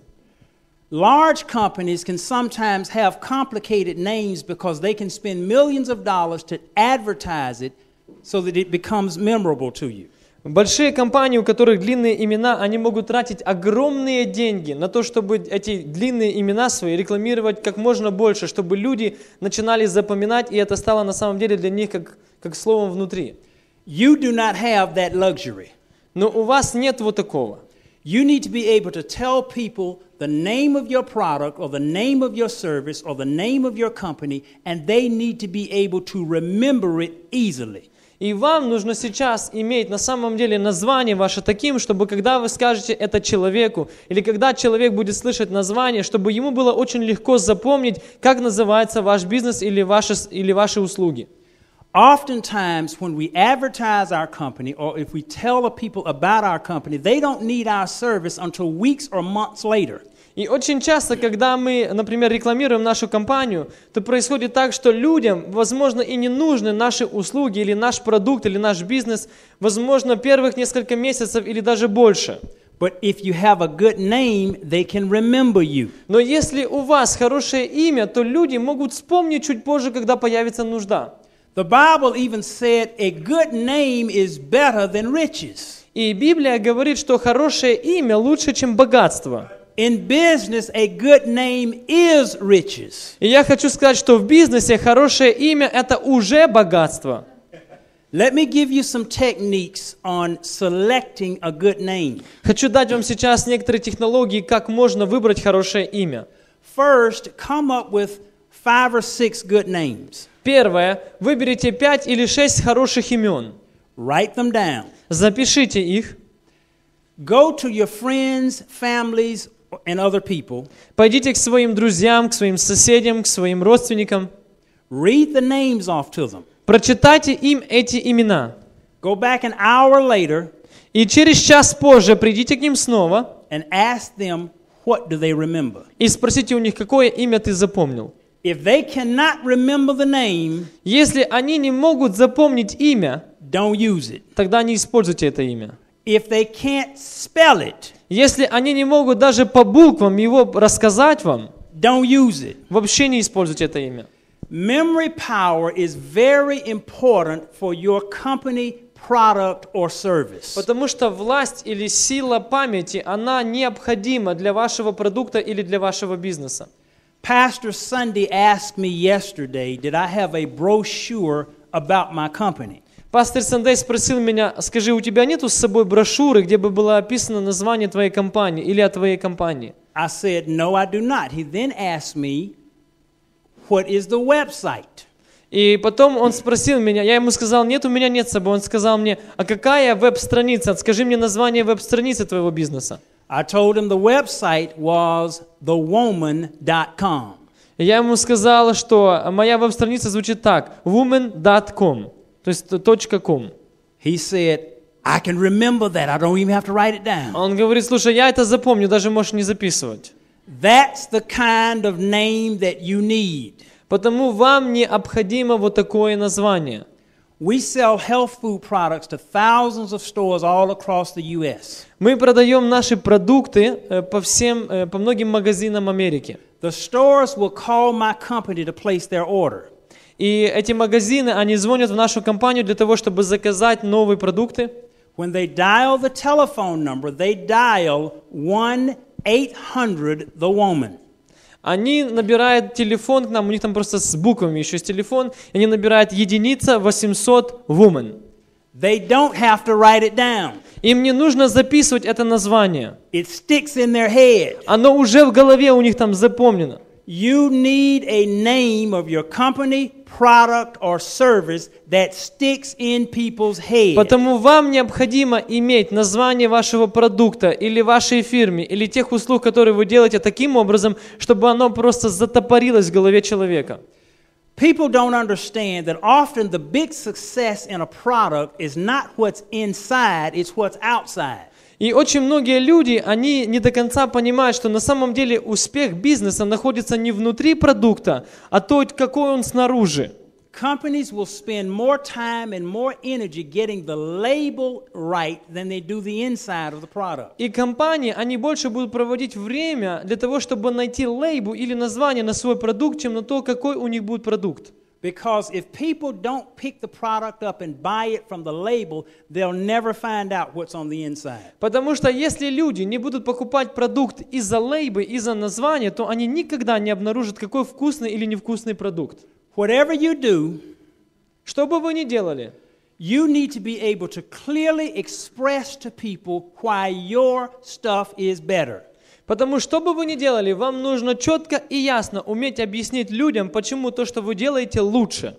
Large companies can sometimes have complicated names because they can spend millions of dollars to advertise it so that it becomes memorable to you. Большие компании, у которых длинные имена, они могут тратить огромные деньги на то, чтобы эти длинные имена свои рекламировать как можно больше, чтобы люди начинали запоминать, и это стало на самом деле для них как словом внутри. You do not have that luxury. Но у вас нет вот такого. You need to be able to tell people the name of your product or the name of your service or the name of your company, and they need to be able to remember it easily. И вам нужно сейчас иметь на самом деле название ваше таким, чтобы когда вы скажете это человеку, или когда человек будет слышать название, чтобы ему было очень легко запомнить, как называется ваш бизнес или ваши услуги. Oftentimes, when we advertise our company or if we tell the people about our company, they don't need our service until weeks or months later. И очень часто, когда мы, например, рекламируем нашу компанию, то происходит так, что людям, возможно, и не нужны наши услуги или наш продукт, или наш бизнес, возможно, первых несколько месяцев или даже больше. But if you have a good name, they can remember you. Но если у вас хорошее имя, то люди могут вспомнить чуть позже, когда появится нужда. The Bible even said a good name is better than riches. И Библия говорит, что хорошее имя лучше, чем богатство. In business, a good name is riches. И я хочу сказать, что в бизнесе хорошее имя – это уже богатство. Let me give you some techniques on selecting a good name. Хочу дать вам сейчас некоторые технологии, как можно выбрать хорошее имя. First, come up with 5 or 6 good names. Первое. Выберите 5 или 6 хороших имен. Write them down. Запишите их. Go to your friends, families, and other people. Пойдите к своим друзьям, к своим соседям, к своим родственникам. Read the names off to them. Прочитайте им эти имена. Go back an hour later И через час позже придите к ним снова and ask them what do they remember. и спросите у них, какое имя ты запомнил. If they cannot remember the name, Если они не могут запомнить имя, don't use it. тогда не используйте это имя. If they can't spell it, Если они не могут даже по буквам его рассказать вам, don't use it. вообще не используйте это имя. Memory power is very important for your company, product, or service. Потому что власть или сила памяти, она необходима для вашего продукта или для вашего бизнеса. Pastor Sunday asked me yesterday, did I have a brochure about my company? Пастор Сандей спросил меня, скажи, у тебя нету с собой брошюры, где бы было описано название твоей компании или о твоей компании? I said, no, I do not. He then asked me, what is the website? И потом он спросил меня, я ему сказал, нет, у меня нет с собой. Он сказал мне, а какая веб-страница? Скажи мне название веб-страницы твоего бизнеса. I told him the website was thewoman.com. И я ему сказал, что моя веб-страница звучит так, woman.com, то есть .com. He said, I can remember that. I don't even have to write it down. Он говорит, слушай, я это запомню, даже можешь не записывать. That's the kind of name that you need. Потому вам необходимо вот такое название. We sell health food products to thousands of stores all across the U.S. Мы продаем наши продукты по многим магазинам Америки. The stores will call my company to place their order. И эти магазины, они звонят в нашу компанию для того, чтобы заказать новые продукты. When they dial the telephone number, they dial 1-800 the woman. Они набирают телефон к нам, у них там просто с буквами еще есть телефон, и они набирают 1-800 woman. They don't have to write it down. Им не нужно записывать это название. It sticks in their head. Оно уже в голове у них там запомнено. You need a name of your company, product, or service that sticks in people's head. Потому вам необходимо иметь название вашего продукта или вашей фирмы, или тех услуг, которые вы делаете, таким образом, чтобы оно просто затопорилось в голове человека. People don't understand that often the big success in a product is not what's inside, it's what's outside. И очень многие люди, они не до конца понимают, что на самом деле успех бизнеса находится не внутри продукта, а то, какой он снаружи. Companies will spend more time and more energy getting the label right than they do the inside of the product. И компании, они больше будут проводить время для того, чтобы найти лейбл или название на свой продукт, чем на то, какой у них будет продукт. Because if people don't pick the product up and buy it from the label, they'll never find out what's on the inside. Потому что если люди не будут покупать продукт из-за лейбла, из-за названия, то они никогда не обнаружат, какой вкусный или невкусный продукт. Whatever you do, Что бы вы ни делали, you need to be able to clearly express to people why your stuff is better. потому что бы вы ни делали, вам нужно четко и ясно уметь объяснить людям, почему то, что вы делаете, лучше.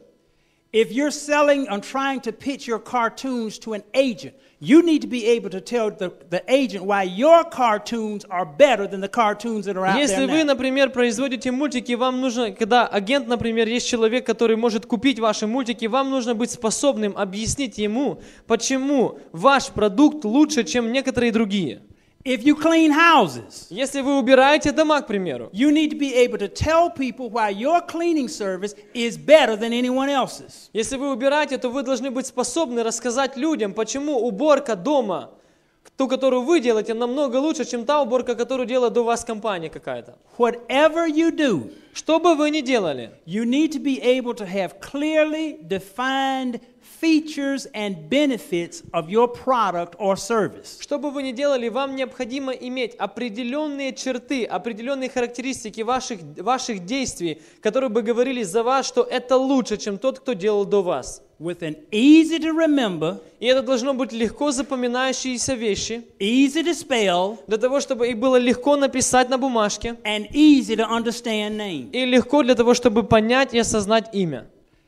If you're selling and trying to pitch your cartoons to an agent, you need to be able to tell the agent why your cartoons are better than the cartoons that are out Если there вы, now. например, производите мультики, вам нужно, когда агент, например, есть человек, который может купить ваши мультики, вам нужно быть способным объяснить ему, почему ваш продукт лучше, чем некоторые другие. If you clean houses, Если вы убираете дома, к примеру, you need to be able to tell people why your cleaning service is better than anyone else's. если вы убираете, то вы должны быть способны рассказать людям, почему уборка дома, ту, которую вы делаете, намного лучше, чем та уборка, которую делает до вас компания какая-то. Whatever you do, Что бы вы ни делали, you need to be able to have clearly defined features and benefits of your product or service. что бы вы ни делали, вам необходимо иметь определенные черты, определенные характеристики ваших действий, которые бы говорили за вас, что это лучше, чем тот, кто делал до вас. With an easy to remember, И это должно быть легко запоминающиеся вещи, easy to spell, для того, чтобы их было легко написать на бумажке, and easy to understand name. и легко для того, чтобы понять и осознать имя.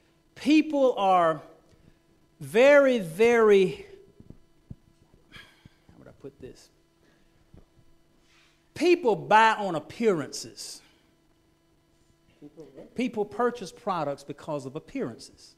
People are very, very, how would I put this? People buy on appearances. People purchase products because of appearances.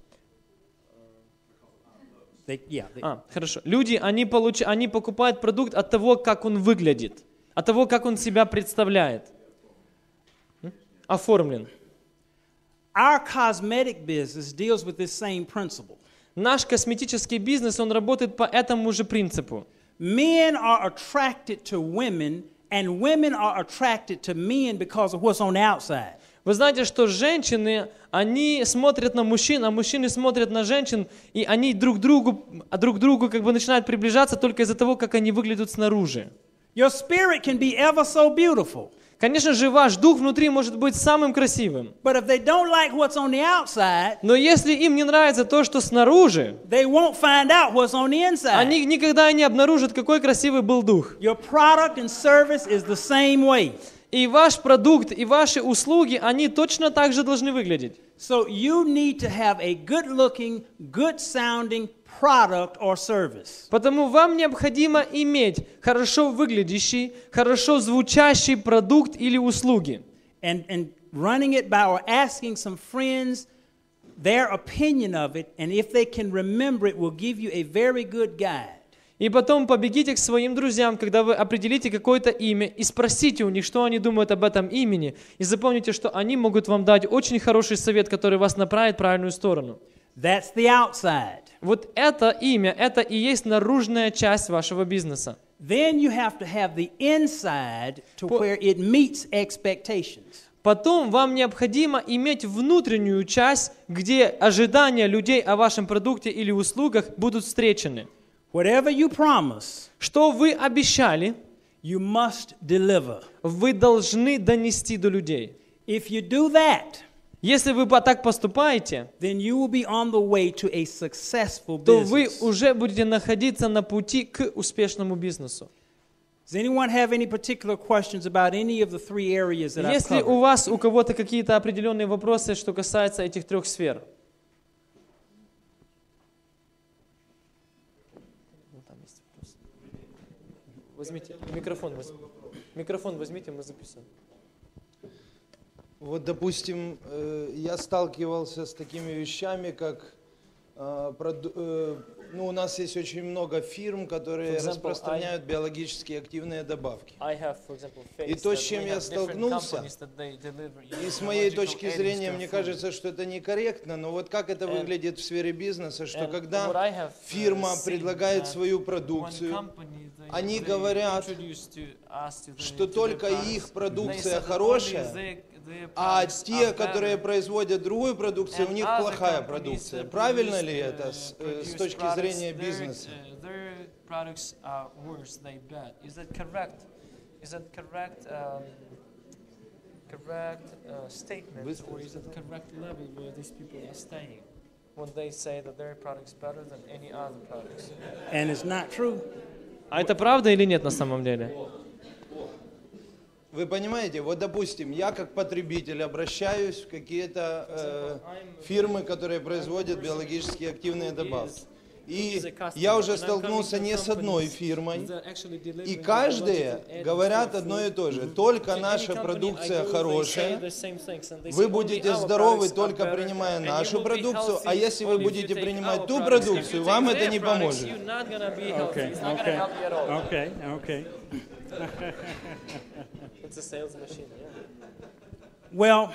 Хорошо. Люди, они покупают продукт от того, как он выглядит, от того, как он себя представляет. Оформлен. Our cosmetic business deals with this same principle. Наш косметический бизнес, он работает по этому же принципу. Men are attracted to women, and women are attracted to men because of what's on the outside. Вы знаете, что женщины, они смотрят на мужчин, а мужчины смотрят на женщин, и они друг к другу как бы начинают приближаться только из-за того, как они выглядят снаружи. Your spirit can be ever so beautiful. Конечно же, ваш дух внутри может быть самым красивым. But if they don't like what's on the outside, Но если им не нравится то, что снаружи, they won't find out what's on the inside. они никогда не обнаружат, какой красивый был дух. Your product and service is the same way. И ваш продукт, и ваши услуги, они точно так же должны выглядеть. So you need to have a good-looking, good-sounding product or service. Потому вам необходимо иметь хорошо выглядящий, хорошо звучащий продукт или услуги. And running it by or asking some friends their opinion of it, and if they can remember it, will give you a very good guide. И потом побегите к своим друзьям, когда вы определите какое-то имя, и спросите у них, что они думают об этом имени. И запомните, что они могут вам дать очень хороший совет, который вас направит в правильную сторону. That's the outside. Вот это имя, это и есть наружная часть вашего бизнеса. Then you have to have the inside to where it meets expectations. потом вам необходимо иметь внутреннюю часть, где ожидания людей о вашем продукте или услугах будут встречены. Whatever you promise, Что вы обещали, you must deliver. вы должны донести до людей. If you do that, Если вы так поступаете, then you will be on the way to a successful то вы business. уже будете находиться на пути к успешному бизнесу. Does anyone have any particular questions about any of the three areas that I've Если covered? у вас, у кого-то какие-то определенные вопросы, что касается этих трех сфер. Возьмите микрофон, микрофон возьмите, мы записываем. Вот, допустим, я сталкивался с такими вещами, как у нас есть очень много фирм, которые For example, распространяют биологически активные добавки. I have, for example, И то, с чем я столкнулся, и с моей точки зрения, мне кажется, что это некорректно, но вот как это выглядит в сфере бизнеса, что когда фирма предлагает свою продукцию, они говорят, что только их продукция хорошая, а те, которые производят другую продукцию, у них плохая продукция. Правильно ли это с точки зрения бизнеса? Their products are worse, they bad. Is that correct? Is that correct statement, or is it correct level where these people are staying when they say that their product's better than any other products? And it's not true. А это правда или нет на самом деле? Вы понимаете, вот допустим, я как потребитель обращаюсь в какие-то фирмы, которые производят биологически активные добавки. И я уже столкнулся не с одной фирмой, и каждые говорят одно и то же. Только наша продукция хорошая, вы будете здоровы, только принимая нашу продукцию, а если вы будете принимать ту продукцию, вам это не поможет. Okay. It's a sales machine, yeah. Well,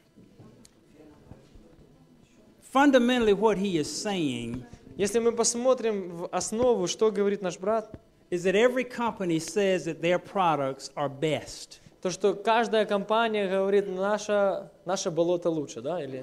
fundamentally what he is saying Если мы посмотрим в основу, что говорит наш брат, is that every company says that their products are best. то, что каждая компания говорит, наше болото лучше, да, или...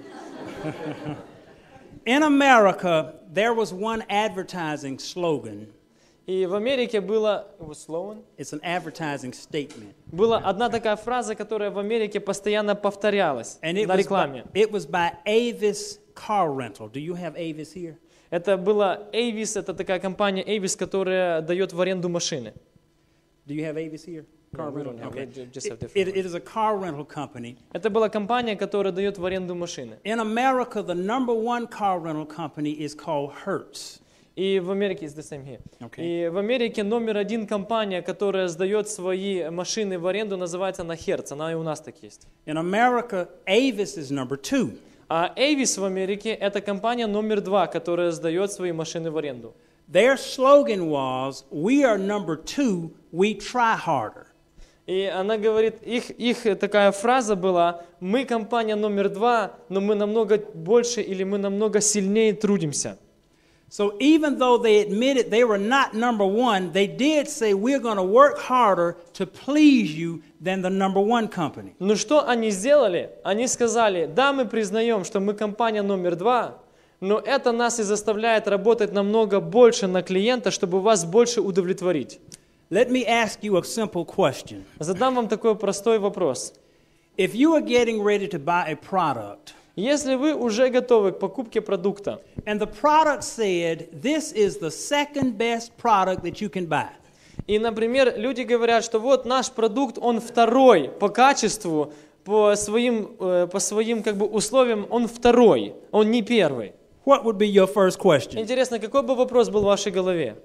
In America, there was one advertising slogan. И в Америке было... It's an advertising statement. Была одна такая фраза, которая в Америке постоянно повторялась And it на was, рекламе. it was by Avis Car Rental. Do you have Avis here? Это была Avis, это такая компания Avis, которая дает в аренду машины. Do you have Avis here? Car we rental. don't have Okay. it, just have different It is a car rental company. Это была компания, которая дает в аренду машины. In America, the number one car rental company is called Hertz. И в Америке, it's the same here. Okay. И в Америке номер один компания, которая сдает свои машины в аренду, называется она Hertz. Она и у нас так есть. In America, Avis is number two. А Avis в Америке это компания номер два, которая сдает свои машины в аренду. Their slogan was, "We are number two, we try harder." И она говорит, их такая фраза была, мы компания номер два, но мы намного больше или мы намного сильнее трудимся. So even though they admitted they were not number one, they did say, "We're going to work harder to please you than the number one company." Но что они сделали? Они сказали, да, мы признаем, что мы компания номер два, но это нас и заставляет работать намного больше на клиента, чтобы вас больше удовлетворить. Let me ask you a simple question. Задам вам такой простой вопрос. If you are getting ready to buy a product, Если вы уже готовы к покупке продукта, and the product said, "This is the second best product that you can buy," и, например, люди говорят, что вот наш продукт, он второй по качеству, по своим как бы условиям, он второй, он не первый. what would be your first question? Интересно, какой бы вопрос был в вашей голове?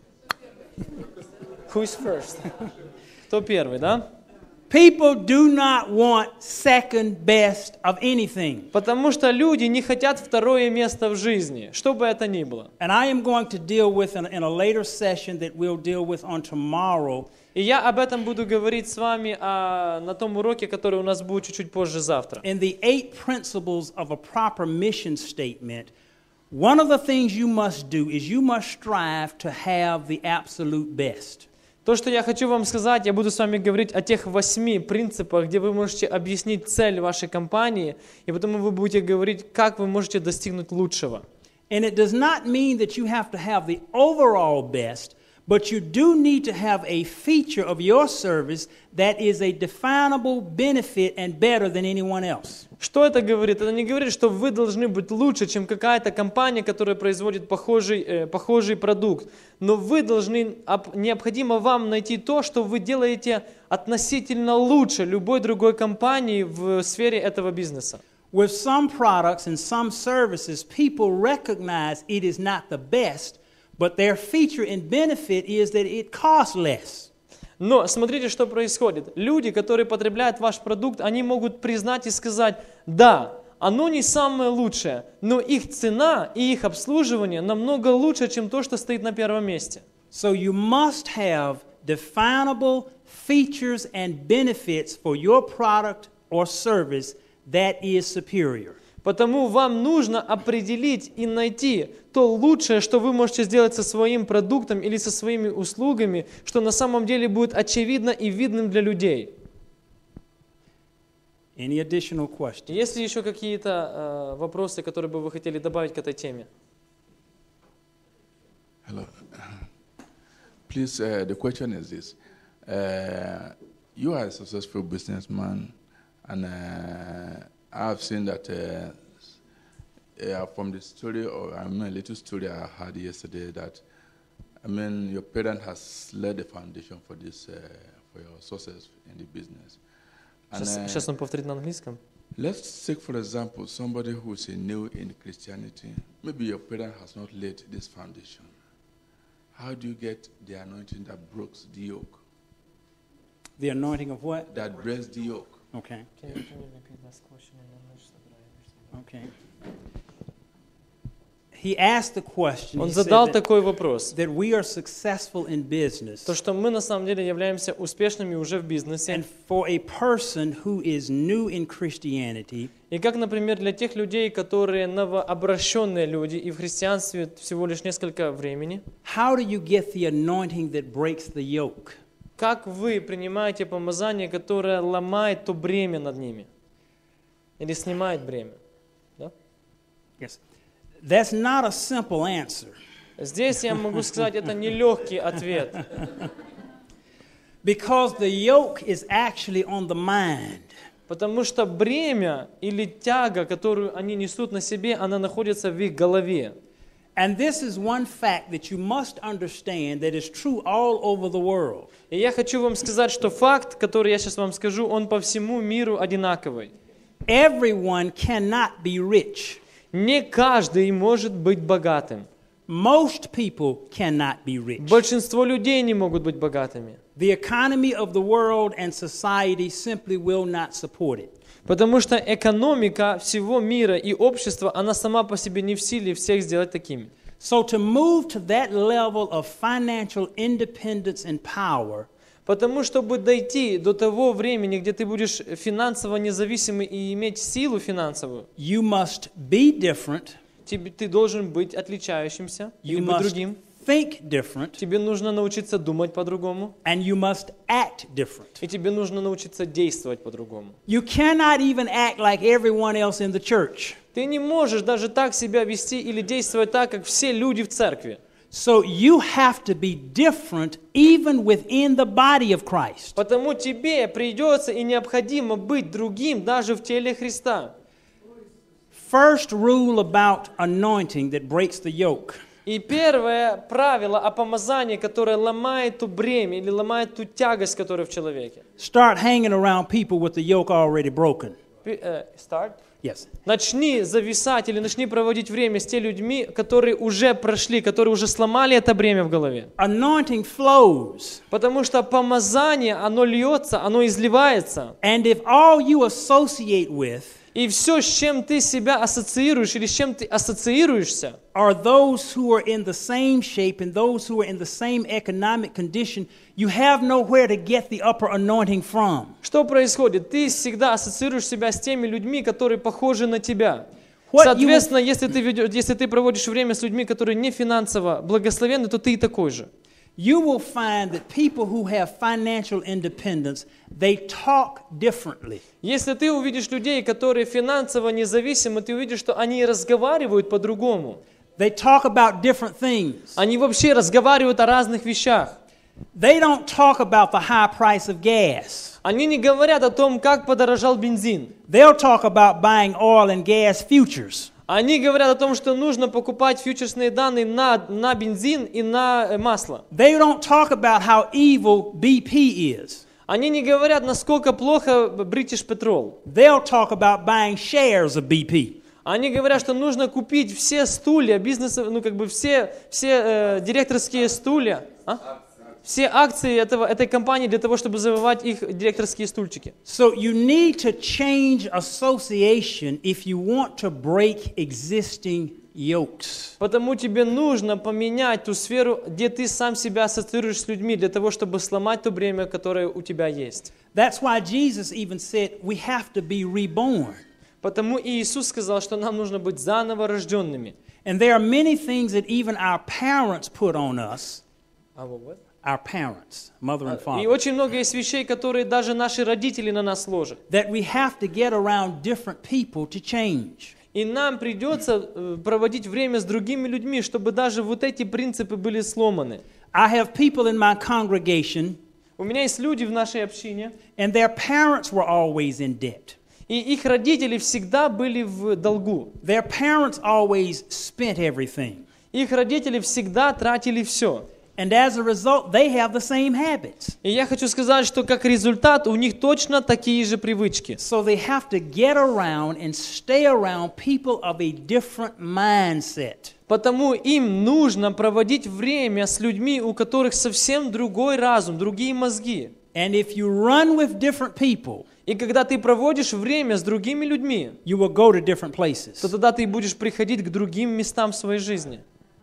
Who's first? Кто первый, да? People do not want second best of anything. Потому что люди не хотят второе место в жизни, что бы это ни было. And I am going to deal with in a later session that we'll deal with on tomorrow. И я об этом буду говорить с вами на том уроке, который у нас будет чуть-чуть позже завтра. In the 8 principles of a proper mission statement, one of the things you must do is you must strive to have the absolute best. То, что я хочу вам сказать, я буду с вами говорить о тех 8 принципах, где вы можете объяснить цель вашей компании, и потом вы будете говорить, как вы можете достигнуть лучшего. And it does not mean that you have to have the overall best, but you do need to have a feature of your service that is a definable benefit and better than anyone else. Что это говорит? Это не говорит, что вы должны быть лучше, чем какая-то компания, которая производит похожий продукт. Но вы должны, необходимо вам найти то, что вы делаете относительно лучше любой другой компании в сфере этого бизнеса. With some products and some services, people recognize it is not the best, but their feature and benefit is that it costs less. Но смотрите, что происходит. Люди, которые потребляют ваш продукт, они могут признать и сказать, да, оно не самое лучшее, но их цена и их обслуживание намного лучше, чем то, что стоит на первом месте. So you must have definable features and benefits for your product or service that is superior. Потому вам нужно определить и найти то лучшее, что вы можете сделать со своим продуктом или со своими услугами, что на самом деле будет очевидно и видным для людей. Any additional questions? Есть ли еще какие-то вопросы, которые бы вы хотели добавить к этой теме? Hello. Please, the question is this. You are a successful businessman, and I've seen that from the story, or a little story I had yesterday, that your parent has laid the foundation for this, for your success in the business. Сейчас он повторит на английском. Let's take, for example, somebody who is new in Christianity. Maybe your parent has not laid this foundation. How do you get the anointing that breaks the yoke? The anointing of what? That breaks the yoke. Okay. Can you repeat this question in English so that I understand? Okay. He asked the question. Он He said задал такой вопрос. that we are successful in business. То, что мы на самом деле являемся успешными уже в бизнесе. And for a person who is new in Christianity, И как, например, для тех людей, которые новообращенные люди и в христианстве всего лишь несколько времени, how do you get the anointing that breaks the yoke? как вы принимаете помазание, которое ломает то бремя над ними? Или снимает бремя? Да? Yes. That's not a simple answer. Здесь я могу сказать, это нелегкий ответ. Because the yoke is actually on the mind. Потому что бремя или тяга, которую они несут на себе, она находится в их голове. And this is one fact that you must understand that is true all over the world. И я хочу вам сказать, что факт, который я сейчас вам скажу, он по всему миру одинаковый. Everyone cannot be rich. Не каждый может быть богатым. Most people cannot be rich. Большинство людей не могут быть богатыми. The economy of the world and society simply will not support it. Потому что экономика всего мира и общества, она сама по себе не в силе всех сделать такими. So to move to that level of financial independence and power, Потому чтобы дойти до того времени, где ты будешь финансово независимый и иметь силу финансовую, you must be different. ты должен быть отличающимся, You или быть must другим. think different. Тебе нужно научиться думать по-другому, And you must act different. и тебе нужно научиться действовать по-другому. You cannot even act like everyone else in the church. Ты не можешь даже так себя вести или действовать так, как все люди в церкви. So you have to be different even within the body of Christ. Потому тебе придется и необходимо быть другим даже в теле Христа. First rule about anointing that breaks the yoke. И первое правило о помазании, которое ломает ту бремя или ломает ту тягость, которая в человеке. Start hanging around people with the yoke already broken. Start. Yes. Начни зависать или начни проводить время с теми людьми, которые уже прошли, которые уже сломали это бремя в голове. Anointing flows. Потому что помазание, оно льется, оно изливается. And if all you associate with И все, с чем ты себя ассоциируешь или с чем ты ассоциируешься, are those who are in the same shape and those who are in the same economic condition, you have nowhere to get the upper anointing from. что происходит? Ты всегда ассоциируешь себя с теми людьми, которые похожи на тебя. What Соответственно, если ты проводишь время с людьми, которые не финансово благословенны, то ты и такой же. you will find that people who have financial independence, they talk differently. Если ты увидишь людей, которые финансово независимы, ты увидишь, что они разговаривают по-другому. They talk about different things. Они вообще разговаривают о разных вещах. They don't talk about the high price of gas. Они не говорят о том, как подорожал бензин. They'll talk about buying oil and gas futures. Они говорят о том, что нужно покупать фьючерсные данные на бензин и на масло. They don't talk about how evil BP is. Они не говорят, насколько плохо British Petrol. They'll talk about buying shares of BP. Они говорят, что нужно купить все стулья бизнеса, все директорские стулья, все акции этой компании для того, чтобы завоевать их директорские стульчики. So you need to change association if you want to break existing yokes. Потому тебе нужно поменять ту сферу, где ты сам себя ассоциируешь с людьми, для того, чтобы сломать то бремя, которое у тебя есть. That's why Jesus even said we have to be reborn. Потому и Иисус сказал, что нам нужно быть заново рожденными. And there are many things that even our parents put on us. Our parents, mother and father. И очень много есть вещей, которые даже наши родители на нас ложат. That we have to get around different people to change. И нам придется проводить время с другими людьми, чтобы даже вот эти принципы были сломаны. I have people in my congregation. У меня есть люди в нашей общине. And their parents were always in debt. И их родители всегда были в долгу. Their parents always spent everything. Их родители всегда тратили все. And as a result, they have the same habits. И я хочу сказать, что как результат у них точно такие же привычки. So they have to get around and stay around people of a different mindset. Потому им нужно проводить время с людьми, у которых совсем другой разум, другие мозги. And if you run with different people, и когда ты проводишь время с другими людьми, you will go to different places. То тогда ты будешь приходить к другим местам в своей жизни.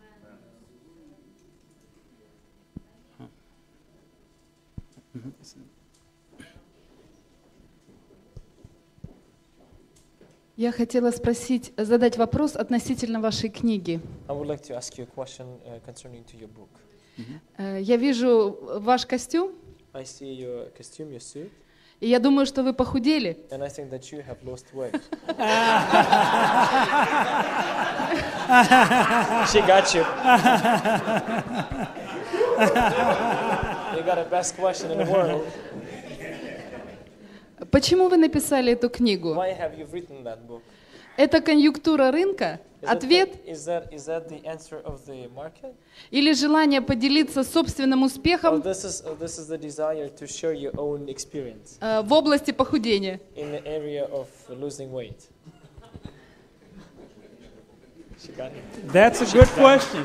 Я хотела задать вопрос относительно вашей книги. I would like to ask you a question concerning to your book. Я вижу ваш костюм. I see your costume, your suit. И я думаю, что вы похудели. And I think that you have lost weight. She got you. You got the best question in the world. Почему вы написали эту книгу? Why have you written that book? Это конъюнктура рынка? Ответ? Is that the answer of the market? Или желание поделиться собственным успехом This is the desire to share your own experience в области похудения? In the area of losing weight. She got it. That's a good question.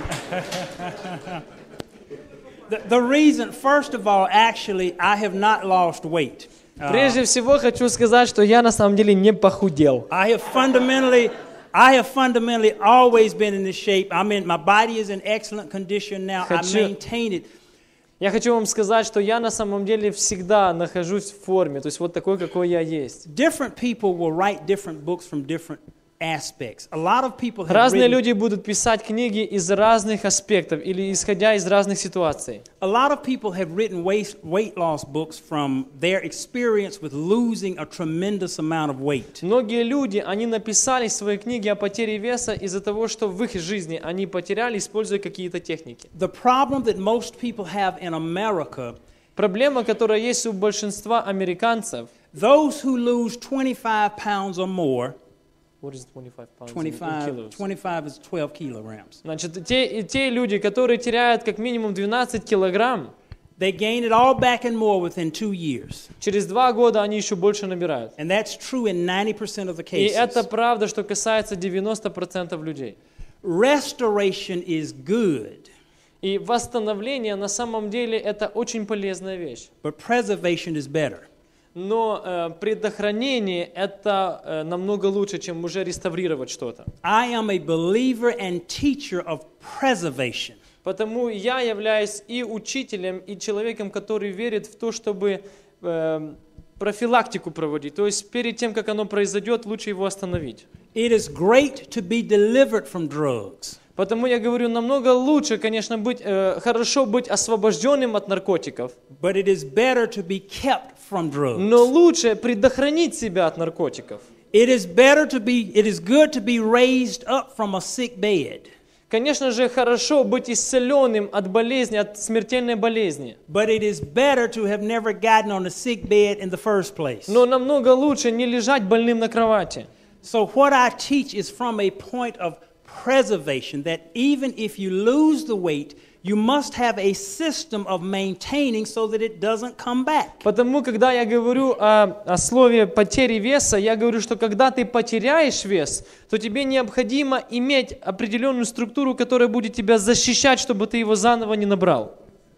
The reason, first of all, actually, I have not lost weight. Прежде всего хочу сказать, что я на самом деле не похудел. I have fundamentally always been in this shape. My body is in excellent condition now. I maintain it. Я хочу вам сказать, что я на самом деле всегда нахожусь в форме, то есть вот такой, какой я есть. Different people will write different books from different aspects. A lot of people have Разные люди будут писать книги из разных аспектов или исходя из разных ситуаций. A lot of people have written weight loss books from their experience with losing a tremendous amount of weight. Многие люди, они написали свои книги о потере веса из-за того, что в их жизни они потеряли, используя какие-то техники. The problem that most people have in America, проблема, которая есть у большинства американцев, those who lose 25 pounds or more. What is 25 pounds 25 is 12 kilograms. Значит, те люди, которые теряют как минимум 12 килограмм, they gain it all back and more within 2 years. Через 2 года они еще больше набирают. And that's true in 90% of the cases. И это правда, что касается 90% людей. Restoration is good. И восстановление на самом деле это очень полезная вещь. But preservation is better. Но предохранение это намного лучше, чем уже реставрировать что-то. I am a believer and teacher of preservation. Потому я являюсь и учителем, и человеком, который верит в то, чтобы профилактику проводить. То есть перед тем, как оно произойдет, лучше его остановить. It is great to be delivered from drugs. Поэтому я говорю, намного лучше, конечно, хорошо быть освобожденным от наркотиков. But it is better to be kept from drugs. Но лучше предохранить себя от наркотиков. It is good to be raised up from a sick bed. Конечно же, хорошо быть исцеленным от болезни, от смертельной болезни. But it is better to have never gotten on a sick bed in the first place. Но намного лучше не лежать больным на кровати. So what I teach is from a point of preservation, that even if you lose the weight, you must have a system of maintaining so that it doesn't come back. Потому, когда я говорю о слове потери веса, я говорю, что когда ты потеряешь вес, то тебе необходимо иметь определенную структуру, которая будет тебя защищать, чтобы ты его заново не набрал.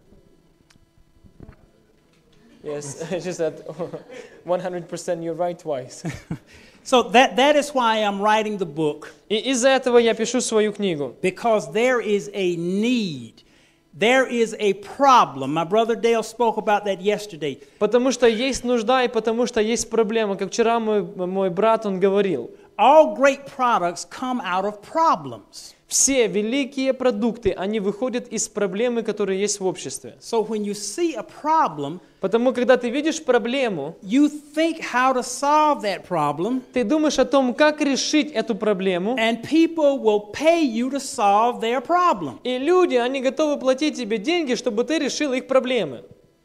Yes, just that 100% you're right twice. So that is why I'm writing the book. И из-за этого я пишу свою книгу. Because there is a need. There is a problem. My brother Dale spoke about that yesterday. Потому что есть нужда и потому что есть проблема. Как вчера мой брат, он говорил. All great products come out of problems. Все великие продукты, они выходят из проблемы, которые есть в обществе. So when you see a problem, потому когда ты видишь проблему, you think how to solve that problem, ты думаешь о том, как решить эту проблему, and people will pay you to solve their problem. И люди, они готовы платить тебе деньги, чтобы ты решил их проблемы.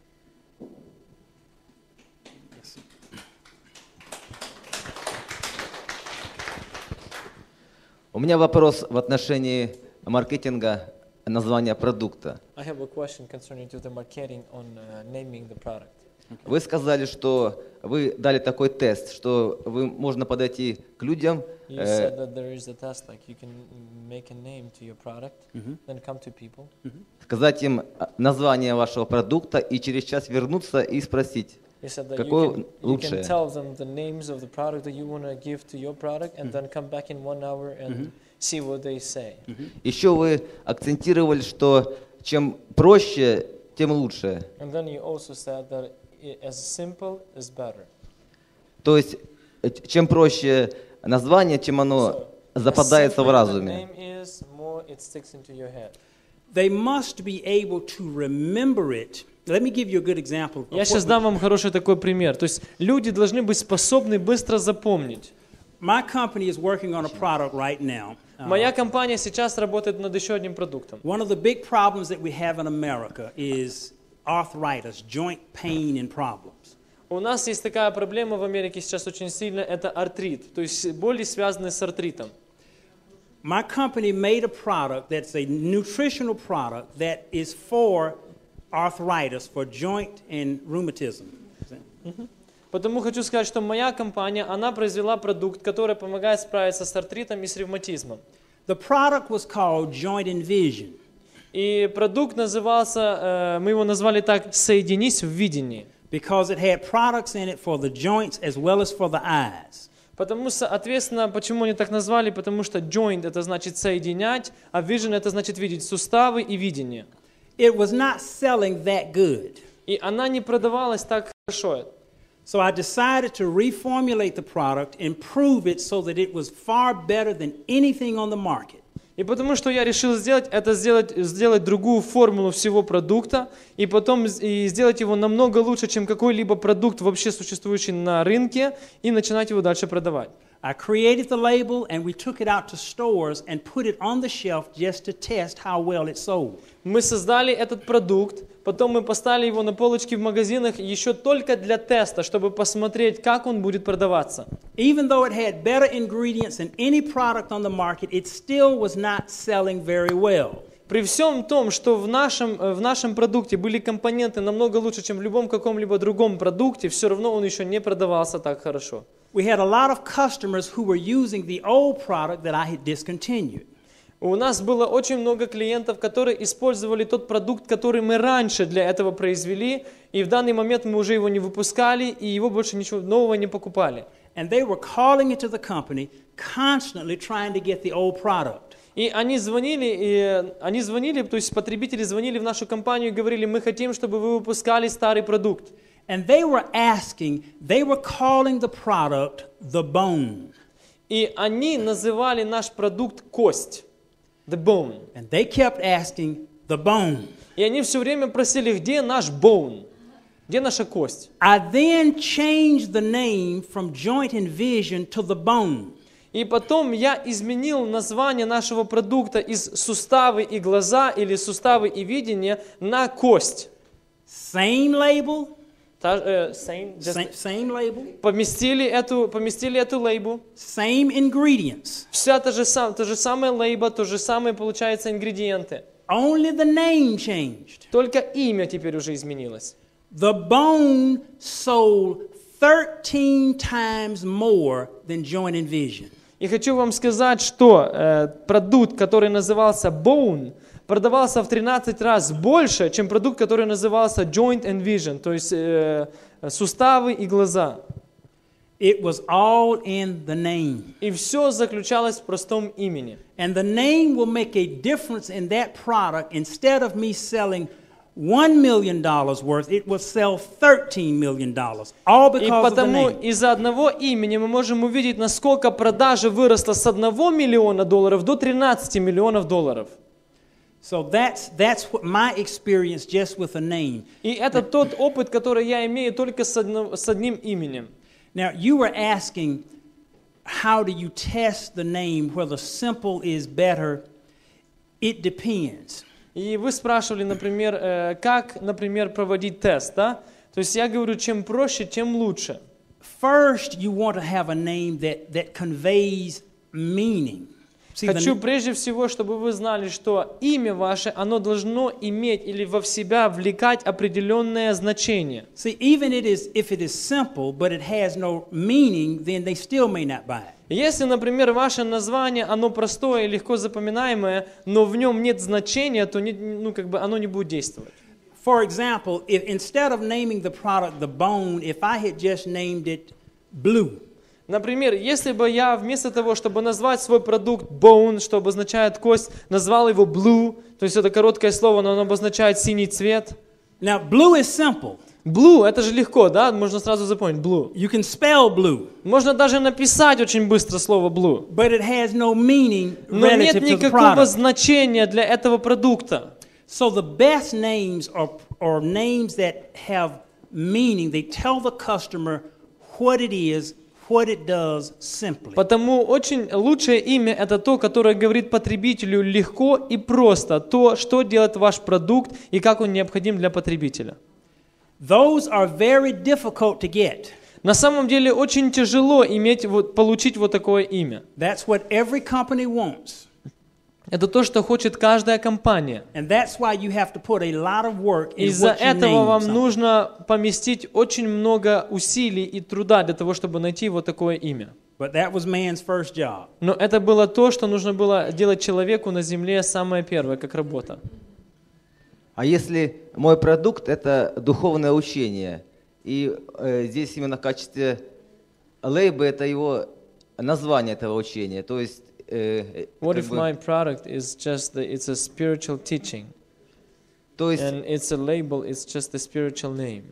У меня вопрос в отношении маркетинга названия продукта. I have a question concerning to the marketing on naming the product. Вы сказали, что вы дали такой тест, что можно подойти к людям. You said that there is a test, like you can make a name to your product, then come to people. Сказать им название вашего продукта и через час вернуться и спросить, какое лучшее. You can tell them the names of the product that you want to give to your product, and then come back in 1 hour and see what they say. Еще вы акцентировали, что чем проще, тем лучше. And then you also said that as simple is better. То есть, чем проще название, чем оно западается в разуме. They must be able to remember it. Let me give you a good example. Я сейчас дам вам хороший такой пример. То есть люди должны быть способны быстро запомнить. My company is working on a product right now. Моя компания сейчас работает над еще одним продуктом. One of the big problems that we have in America is arthritis, joint pain and problems. У нас есть такая проблема в Америке сейчас очень сильно, это артрит, то есть боли, связанные с артритом. My company made a product that's a nutritional product that is for arthritis, for joint and rheumatism. Потому хочу сказать, что моя компания, она произвела продукт, который помогает справиться с артритом и с ревматизмом. The product was called Joint Envision. И продукт назывался, мы его назвали так, «Соединись в видении». Because it had products in it for the joints as well as for the eyes. Потому, соответственно, почему они так назвали? Потому что joint это значит соединять, а vision это значит видеть, суставы и видение. It was not selling that good. И она не продавалась так хорошо. So I decided to reformulate the product, improve it so that it was far better than anything on the market. И потому что я решил сделать другую формулу всего продукта, и потом сделать его намного лучше, чем какой-либо продукт вообще существующий на рынке, и начинать его дальше продавать. I created the label and we took it out to stores and put it on the shelf just to test how well it sold. Мы создали этот продукт, потом мы поставили его на полочки в магазинах еще только для теста, чтобы посмотреть, как он будет продаваться. Even though it had better ingredients than any product on the market, it still was not selling very well. При всем том, что в нашем продукте были компоненты намного лучше, чем в любом каком-либо другом продукте, все равно он еще не продавался так хорошо. We had a lot of customers who were using the old product that I had discontinued. У нас было очень много клиентов, которые использовали тот продукт, который мы раньше для этого произвели, и в данный момент мы уже его не выпускали, и его больше ничего нового не покупали. And they were calling into the company, constantly trying to get the old product. И они звонили, то есть потребители звонили в нашу компанию и говорили, мы хотим, чтобы вы выпускали старый продукт. And they were calling the product the bone. И они называли наш продукт кость. The bone. And they kept asking, the bone. И они все время просили, где наш bone? Где наша кость? I then changed the name from Joint and Vision to the bone. И потом я изменил название нашего продукта из суставы и глаза или суставы и видение на кость. Same label. Same label. Поместили эту лейбу. Same ingredients. Вся та же самая лейба, то же самое получается ингредиенты. Only the name changed. Только имя теперь уже изменилось. The bone sold 13 times more than Joint and Vision. И хочу вам сказать, что продукт, который назывался Bone, продавался в 13 раз больше, чем продукт, который назывался Joint and Vision, то есть суставы и глаза. It was all in the name. И все заключалось в простом имени. And the name will make a difference in that product. Instead of me selling $1 million worth, it will sell $13 million. All because И of the потому name. из-за одного имени мы можем увидеть, насколько продажа выросла с $1 миллиона до $13 миллионов. So that's what my experience just with a name. И это тот опыт, который я имею только с одним именем. Now you were asking, how do you test the name whether simple is better? It depends. И вы спрашивали, например, как, например, проводить тест, да? То есть я говорю, чем проще, тем лучше. First, you want to have a name that conveys meaning. See, Хочу прежде всего, чтобы вы знали, что имя ваше, оно должно иметь или в себя влекать определенное значение. See, even if it is simple, but it has no meaning, then they still may not buy it. Если, например, ваше название, оно простое и легко запоминаемое, но в нем нет значения, то оно не будет действовать. For example, if instead of naming the product the bone, if I had just named it blue. Например, если бы я вместо того, чтобы назвать свой продукт bone, что обозначает кость, назвал его blue, то есть это короткое слово, но оно обозначает синий цвет. Now, blue is simple. Blue, это же легко, да? Можно сразу запомнить blue. You can spell blue. Можно даже написать очень быстро слово blue. But it has no meaning Но нет relative to the никакого product. значения для этого продукта. So the best names are names that have meaning. They tell the customer what it is, what it does simply. Потому очень лучшее имя это то, которое говорит потребителю легко и просто то, что делает ваш продукт и как он необходим для потребителя. Those are very difficult to get. На самом деле очень тяжело получить вот такое имя. That's what every company wants. Это то, что хочет каждая компания. And that's why you have to put a lot of work in Из-за what you этого name вам something. нужно поместить очень много усилий и труда для того, чтобы найти вот такое имя. But that was man's first job. Но это было то, что нужно было делать человеку на земле самое первое, как работа. А если мой продукт – это духовное учение, и здесь именно в качестве лейба это его название этого учения, то есть What if my product is just it's a spiritual teaching, то есть and it's a label, it's just a spiritual name.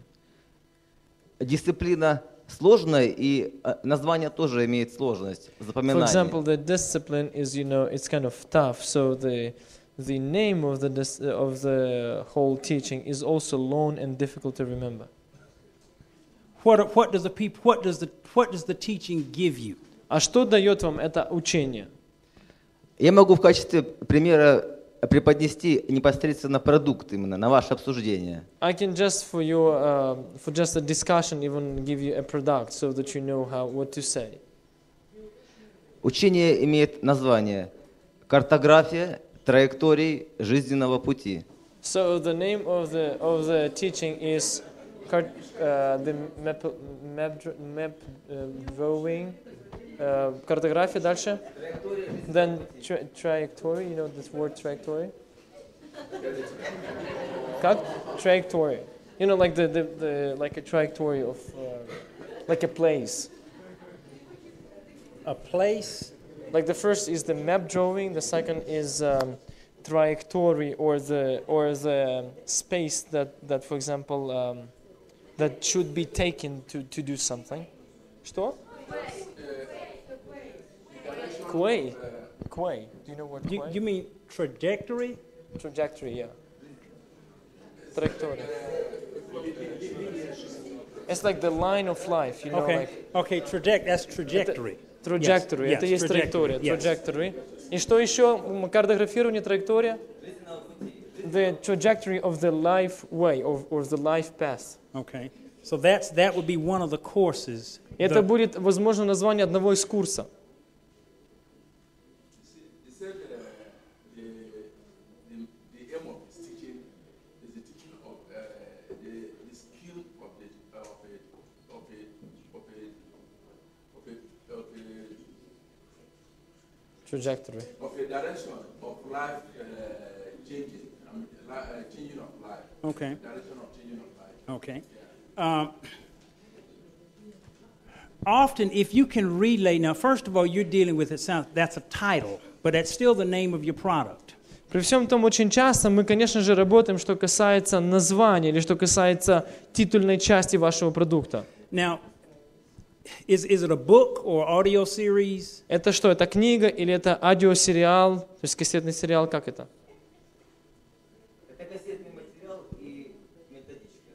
Дисциплина сложная, и название тоже имеет сложность запоминания. For example, the discipline is, it's kind of tough, so the name of the whole teaching is also long and difficult to remember. What does the teaching give you? А что дает вам это учение? Я могу в качестве примера преподнести непосредственно продукт именно на ваше обсуждение. I can just for just a discussion even give you a product so that you know what to say. Учение имеет название «Картография траекторий жизненного пути». So the name of the teaching is the map drawing. Картография дальше. Then trajectory, this word trajectory. Как? Trajectory. Like the like a trajectory of like a place. A place. Like the first is the map drawing, the second is trajectory or the space that for example that should be taken to do something. Что? Quay. Quay. Do you know what quay? You mean trajectory? Trajectory, yeah. Trajectory. It's like the line of life, you know, Okay. like Okay, that's trajectory. trajectory. Yes, Это yes, есть траектория. yes. Trajectory. И что еще? Картографирование, траектория? The trajectory of the life way, or the life path. Okay. So that would be one of the courses. Это будет, возможно, название одного из курсов. Trajectory. Of a direction of life changing, changing of life. Okay. Direction of changing of life. Okay. Often, if you can relay, now, first of all, you're dealing with that's a title, but that's still the name of your product. При всем том, очень часто мы, конечно же, работаем, что касается названия или что касается титульной части вашего продукта. Now, is it a book or audio series? Это что, это книга или это аудиосериал, то есть кассетный сериал, как это? Это кассетный материал и методичка.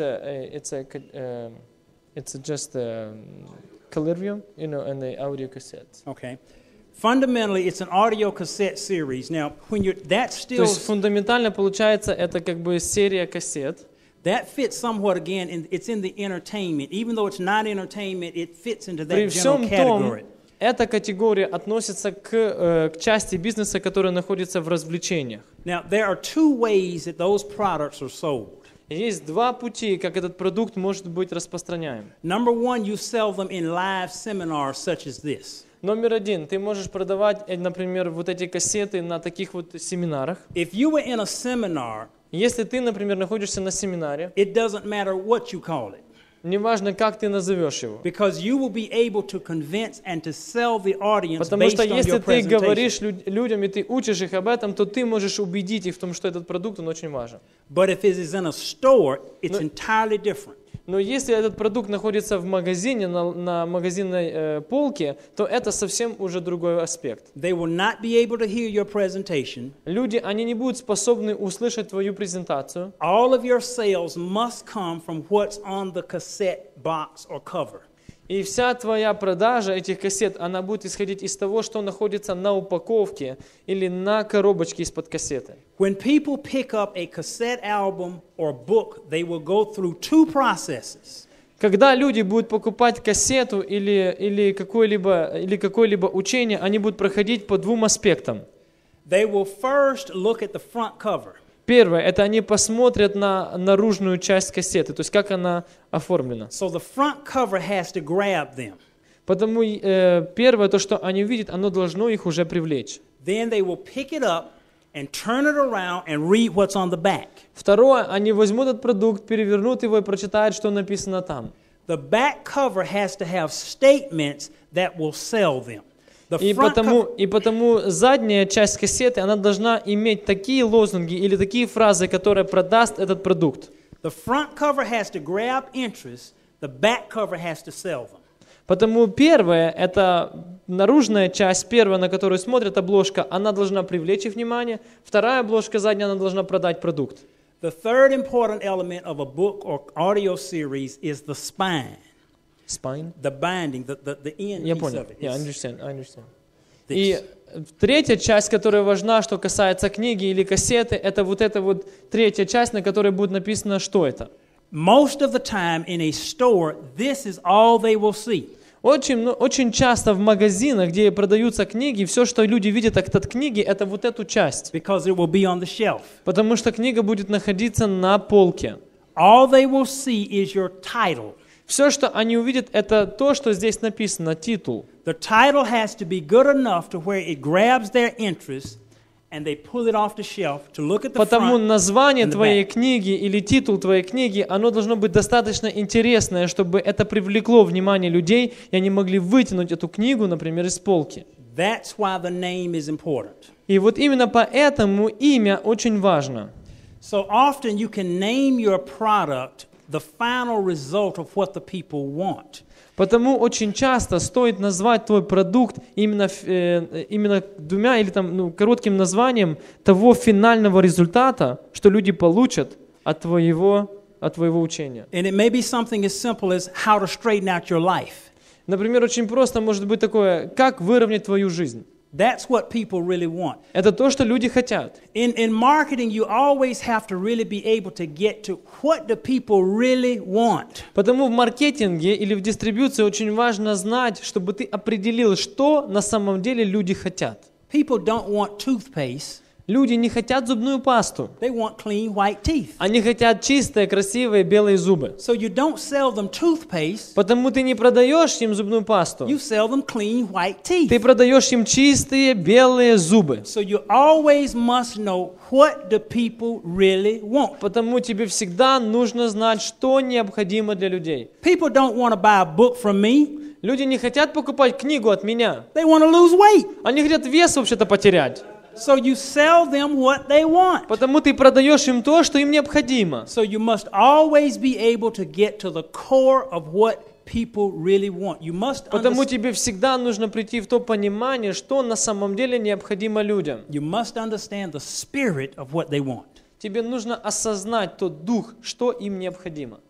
It's just a Calirium, you know, and the audio cassettes. Okay. Fundamentally, it's an audio cassette series. Now, when that's still... То есть фундаментально получается это как бы серия кассет. That fits somewhat again, it's in the entertainment. Even though it's not entertainment, it fits into that При general всем category. том, эта категория относится к части бизнеса, которая находится в развлечениях. Now, there are two ways that those products are sold. Есть два пути, как этот продукт может быть распространяем. Number one, you sell them in live seminars such as this. Номер один, ты можешь продавать, например, вот эти кассеты на таких вот семинарах. If you were in a seminar, если ты, например, находишься на семинаре, it doesn't matter what you call it. Неважно, как ты назовешь его. Because you will be able to convince and to sell the audience Потому based что on если your ты presentation. говоришь людям и ты учишь их об этом, то ты можешь убедить их в том, что этот продукт, он очень важен. But if it is in a store, it's entirely different. Но если этот продукт находится в магазине, на магазинной полке, то это совсем уже другой аспект. They will not be able to hear your presentation. Люди, они не будут способны услышать твою презентацию. All of your sales must come from what's on the cassette box or cover. И вся твоя продажа этих кассет, она будет исходить из того, что находится на упаковке или на коробочке из-под кассеты. When people pick up a cassette album or book, they will go through two processes. Когда люди будут покупать кассету или какое-либо учение, они будут проходить по двум аспектам. They will first look at the front cover. Первое, это они посмотрят на наружную часть кассеты, то есть как она оформлена. So the front cover has to grab them. Потому первое, то, что они увидят, оно должно их уже привлечь. Then they will pick it up and turn it around and read what's on the back. Второе, они возьмут этот продукт, перевернут его и прочитают, что написано там. The back cover has to have statements that will sell them. И потому задняя часть кассеты, она должна иметь такие лозунги или такие фразы, которые продаст этот продукт. The front cover has to grab interest, the back cover has to sell them. Потому первое, это наружная часть, первая, на которую смотрит обложка, она должна привлечь их внимание. Вторая обложка задняя, она должна продать продукт. The third important element of a book or audio series is the spine. Spine? The binding, the end Я piece понял. of it. I understand. И третья часть, которая важна, что касается книги или кассеты, это вот эта вот третья часть, на которой будет написано, что это. Most of the time in a store, this is all they will see. Очень часто в магазинах, где продаются книги, все, что люди видят от книги, это вот эту часть. Because it will be on the shelf. Потому что книга будет находиться на полке. All they will see is your title. Все, что они увидят, это то, что здесь написано, титул. The title has to be good enough to where it grabs their interest and they pull it off the shelf to look at the Потому front название and the твоей back. книги или титул твоей книги, оно должно быть достаточно интересное, чтобы это привлекло внимание людей, и они могли вытянуть эту книгу, например, из полки. That's why the name is important. И вот именно поэтому имя очень важно. So often you can name your product the final result of what the people want. Потому очень часто стоит назвать твой продукт именно двумя или коротким названием того финального результата, что люди получат от твоего учения. And it may be something as simple as how to straighten out your life. Например, очень просто может быть такое, как выровнять твою жизнь. That's what people really want. Это то, что люди хотят. In marketing, you always have to really be able to get to what the people really want. Потому в маркетинге или в дистрибьюции очень важно знать, чтобы ты определил, что на самом деле люди хотят. People don't want toothpaste. Люди не хотят зубную пасту. They want clean white teeth. Они хотят чистые, красивые, белые зубы. So you don't sell them toothpaste. Потому ты не продаешь им зубную пасту. You sell them clean white teeth. Ты продаешь им чистые, белые зубы. So you always must know what the people really want. Потому тебе всегда нужно знать, что необходимо для людей. People don't want to buy a book from me. Люди не хотят покупать книгу от меня. They want to lose weight. Они хотят вес вообще-то потерять. So you sell them what they want. Потому ты продаешь им то, что им необходимо. So you must always be able to get to the core of what people really want. You must Потому тебе всегда нужно прийти в то понимание, что на самом деле необходимо людям. You must understand the spirit of what they want. Тебе нужно осознать тот дух, что им необходимо.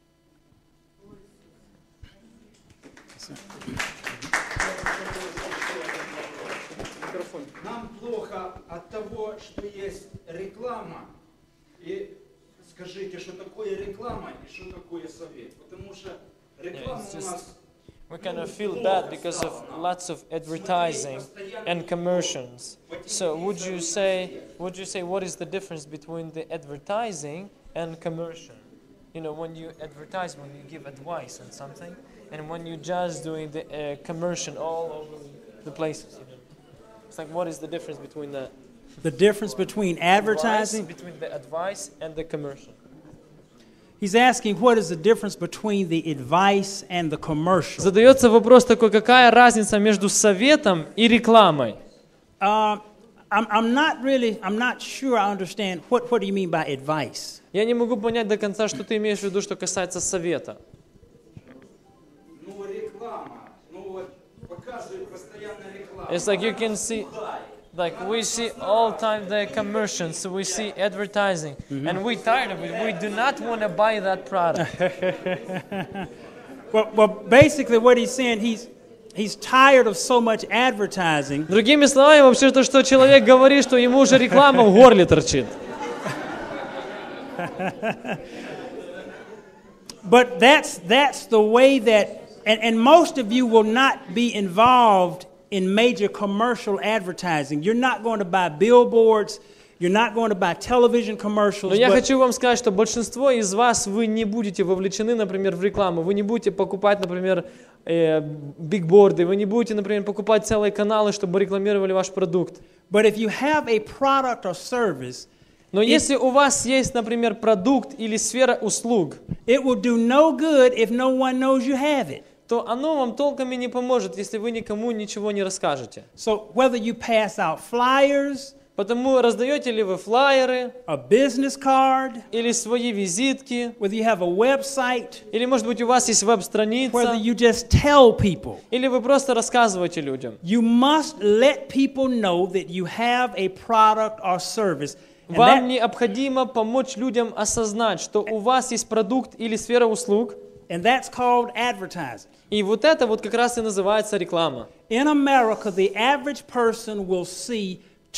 Нам плохо от того, что есть реклама. И скажите, что такое реклама и что такое совет. Потому что реклама у нас... We kind of feel bad because of lots of advertising and commercials. So would you say what is the difference between the advertising and commercial? You know, when you advertise, when you give advice on something, and when you just doing the commercial all over the places. You know? It's like, what is the difference between that? The difference between advertising? Between the advice and the commercial. He's asking what is the difference between the advice and the commercial. Задается вопрос такой, какая разница между советом и рекламой? I'm not sure I understand what do you mean by advice? Я не могу понять до конца, что ты имеешь в виду, что касается совета. Ну, реклама. Ну, вот показывают постоянно рекламу. It's like you can see, like we see all time the commercials, so we see advertising, and we're tired of it. We do not want to buy that product. Well, basically what he's saying, he's tired of so much advertising. Другими словами, вообще то, что человек говорит, что ему уже реклама в горле торчит. But that's the way that, and most of you will not be involved in major commercial advertising. You're not going to buy billboards. You're not going to buй television commercials. Но я хочу вам сказать, что большинство из вас, вы не будете вовлечены, например, в рекламу. Вы не будете покупать, например, бигборды. Вы не будете, например, покупать целые каналы, чтобы рекламировали ваш продукт. But if you have a product or service, но если у вас есть, например, продукт или сфера услуг, it will do no good if no one knows you have it. То оно вам толком и не поможет, если вы никому ничего не расскажете. So whether you pass out flyers, потому раздаете ли вы флаеры, a business card, или свои визитки, whether you have a website, или, может быть, у вас есть веб-страница, whether you just tell people, или вы просто рассказываете людям. You must let people know that you have a product or service. Вам необходимо помочь людям осознать, что у вас есть продукт или сфера услуг. And that's called advertising. И вот это вот как раз и называется реклама. In America, the average person will see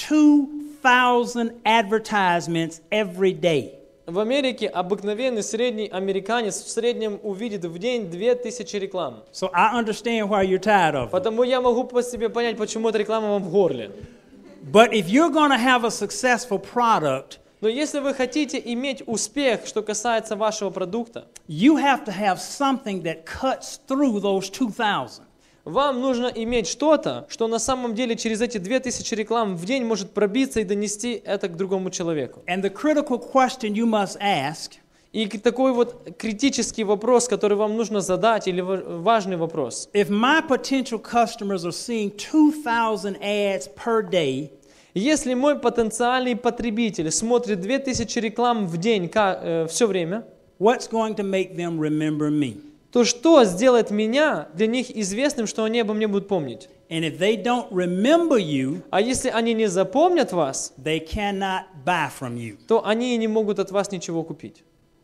2,000 advertisements every day. В Америке обыкновенный средний американец в среднем увидит в день 2000 реклам. So I understand why you're tired of it. Потому я могу по себе понять, почему эта реклама вам в горле. But if you're going to have a successful product, но если вы хотите иметь успех, что касается вашего продукта, you have to have something that cuts through those 2,000. Вам нужно иметь что-то, что на самом деле через эти 2000 реклам в день может пробиться и донести это к другому человеку. And the critical question you must ask, и такой вот критический вопрос, который вам нужно задать, или важный вопрос. If my potential customers are seeing 2,000 ads per day, если мой потенциальный потребитель смотрит 2000 реклам в день все время, what's going to make them remember me? То что сделает меня для них известным, что они обо мне будут помнить? And if they don't remember you, А если они не запомнят вас, they cannot buy from you. то они и не могут от вас ничего купить.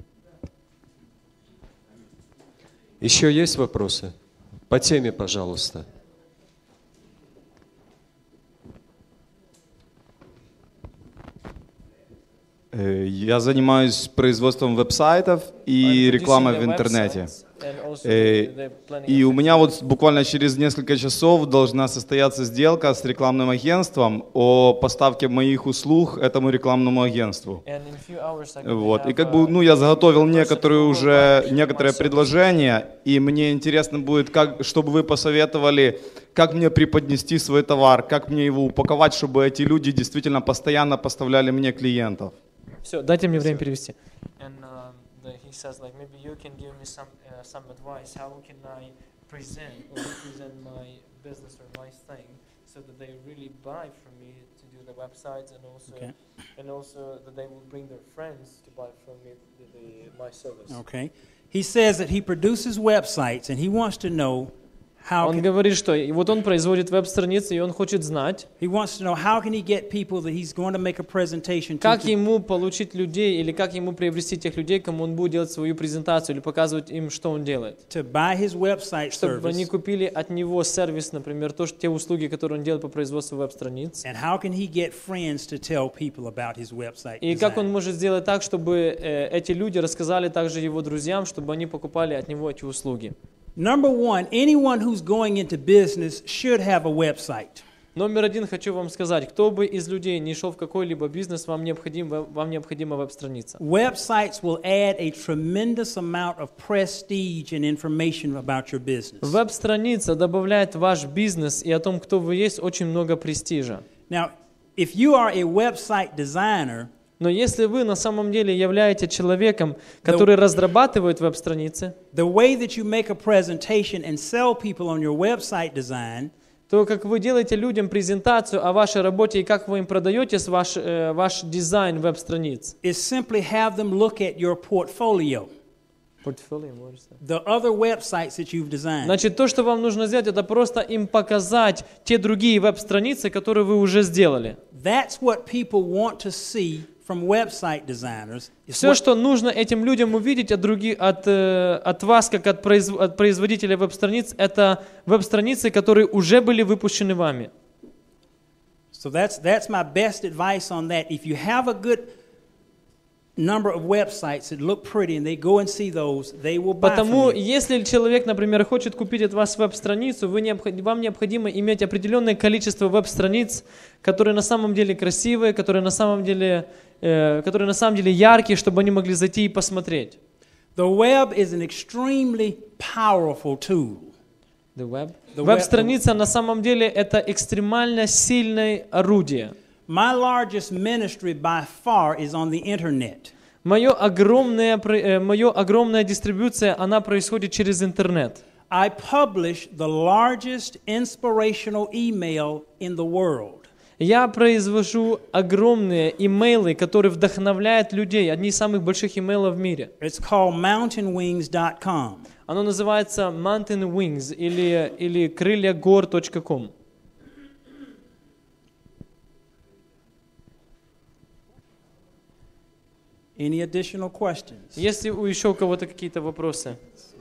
Еще есть вопросы? По теме, пожалуйста. Я занимаюсь производством веб-сайтов и рекламой в интернете. И у меня вот буквально через несколько часов должна состояться сделка с рекламным агентством о поставке моих услуг этому рекламному агентству. Вот. И как бы, ну, я заготовил некоторые предложения, и мне интересно будет, чтобы вы посоветовали, как мне преподнести свой товар, как мне его упаковать, чтобы эти люди действительно постоянно поставляли мне клиентов. Все, дайте мне время перевести. He says, like, maybe you can give me some advice. How can I present or represent my business or my thing so that they really buy from me to do the websites, and also that they will bring their friends to buy from me my service. Okay. He says that he produces websites and he wants to know how. Он говорит, что вот он производит веб-страницы, и он хочет знать, he wants to know how can he get people that he's going to make a presentation to. Как ему получить людей или как ему приобрести тех людей, кому он будет делать свою презентацию или показывать им, что он делает. To buy his website service. Чтобы они купили от него сервис, например, те услуги, которые он делает по производству веб-страниц. And how can he get friends to tell people about his website? И как он может сделать так, чтобы эти люди рассказали также его друзьям, чтобы они покупали от него эти услуги. Number one, anyone who's going into business should have a website. Номер один хочу вам сказать, кто бы из людей не шел в какой-либо бизнес, вам необходима веб-страница. Websites will add a tremendous amount of prestige and information about your business. Веб-страница добавляет в ваш бизнес и о том, кто вы есть, очень много престижа. Now, if you are a website designer, но если вы на самом деле являетесь человеком, который разрабатывает веб-страницы, the way that you make a presentation and sell people on your website design, то как вы делаете людям презентацию о вашей работе и как вы им продаете ваш дизайн веб-страниц, is simply have them look at your portfolio. The other websites that you've designed. Значит, то, что вам нужно сделать, это просто им показать те другие веб-страницы, которые вы уже сделали. That's what people want to see from website designers. Все, что нужно этим людям увидеть от вас, как от производителя веб-страниц, это веб-страницы, которые уже были выпущены вами. So that's my best advice on that. If you have a good number of websites that look pretty and they go and see those, they will buy Потому, from you. если человек, например, хочет купить от вас веб-страницу, вам необходимо иметь определенное количество веб-страниц, которые на самом деле красивые, которые на самом деле яркие, чтобы они могли зайти и посмотреть. The web is an extremely powerful tool. Веб-страница на самом деле это экстремально сильное орудие. My largest ministry by far is on the internet. Моя огромная дистрибуция, она происходит через интернет. I publish the largest inspirational email in the world. Я произвожу огромные имейлы, которые вдохновляют людей, одни из самых больших имейлов в мире. It's called mountainwings.com. Оно называется Mountain Wings или крыльягор.com. Any additional questions? Есть ли еще у кого-то какие-то вопросы?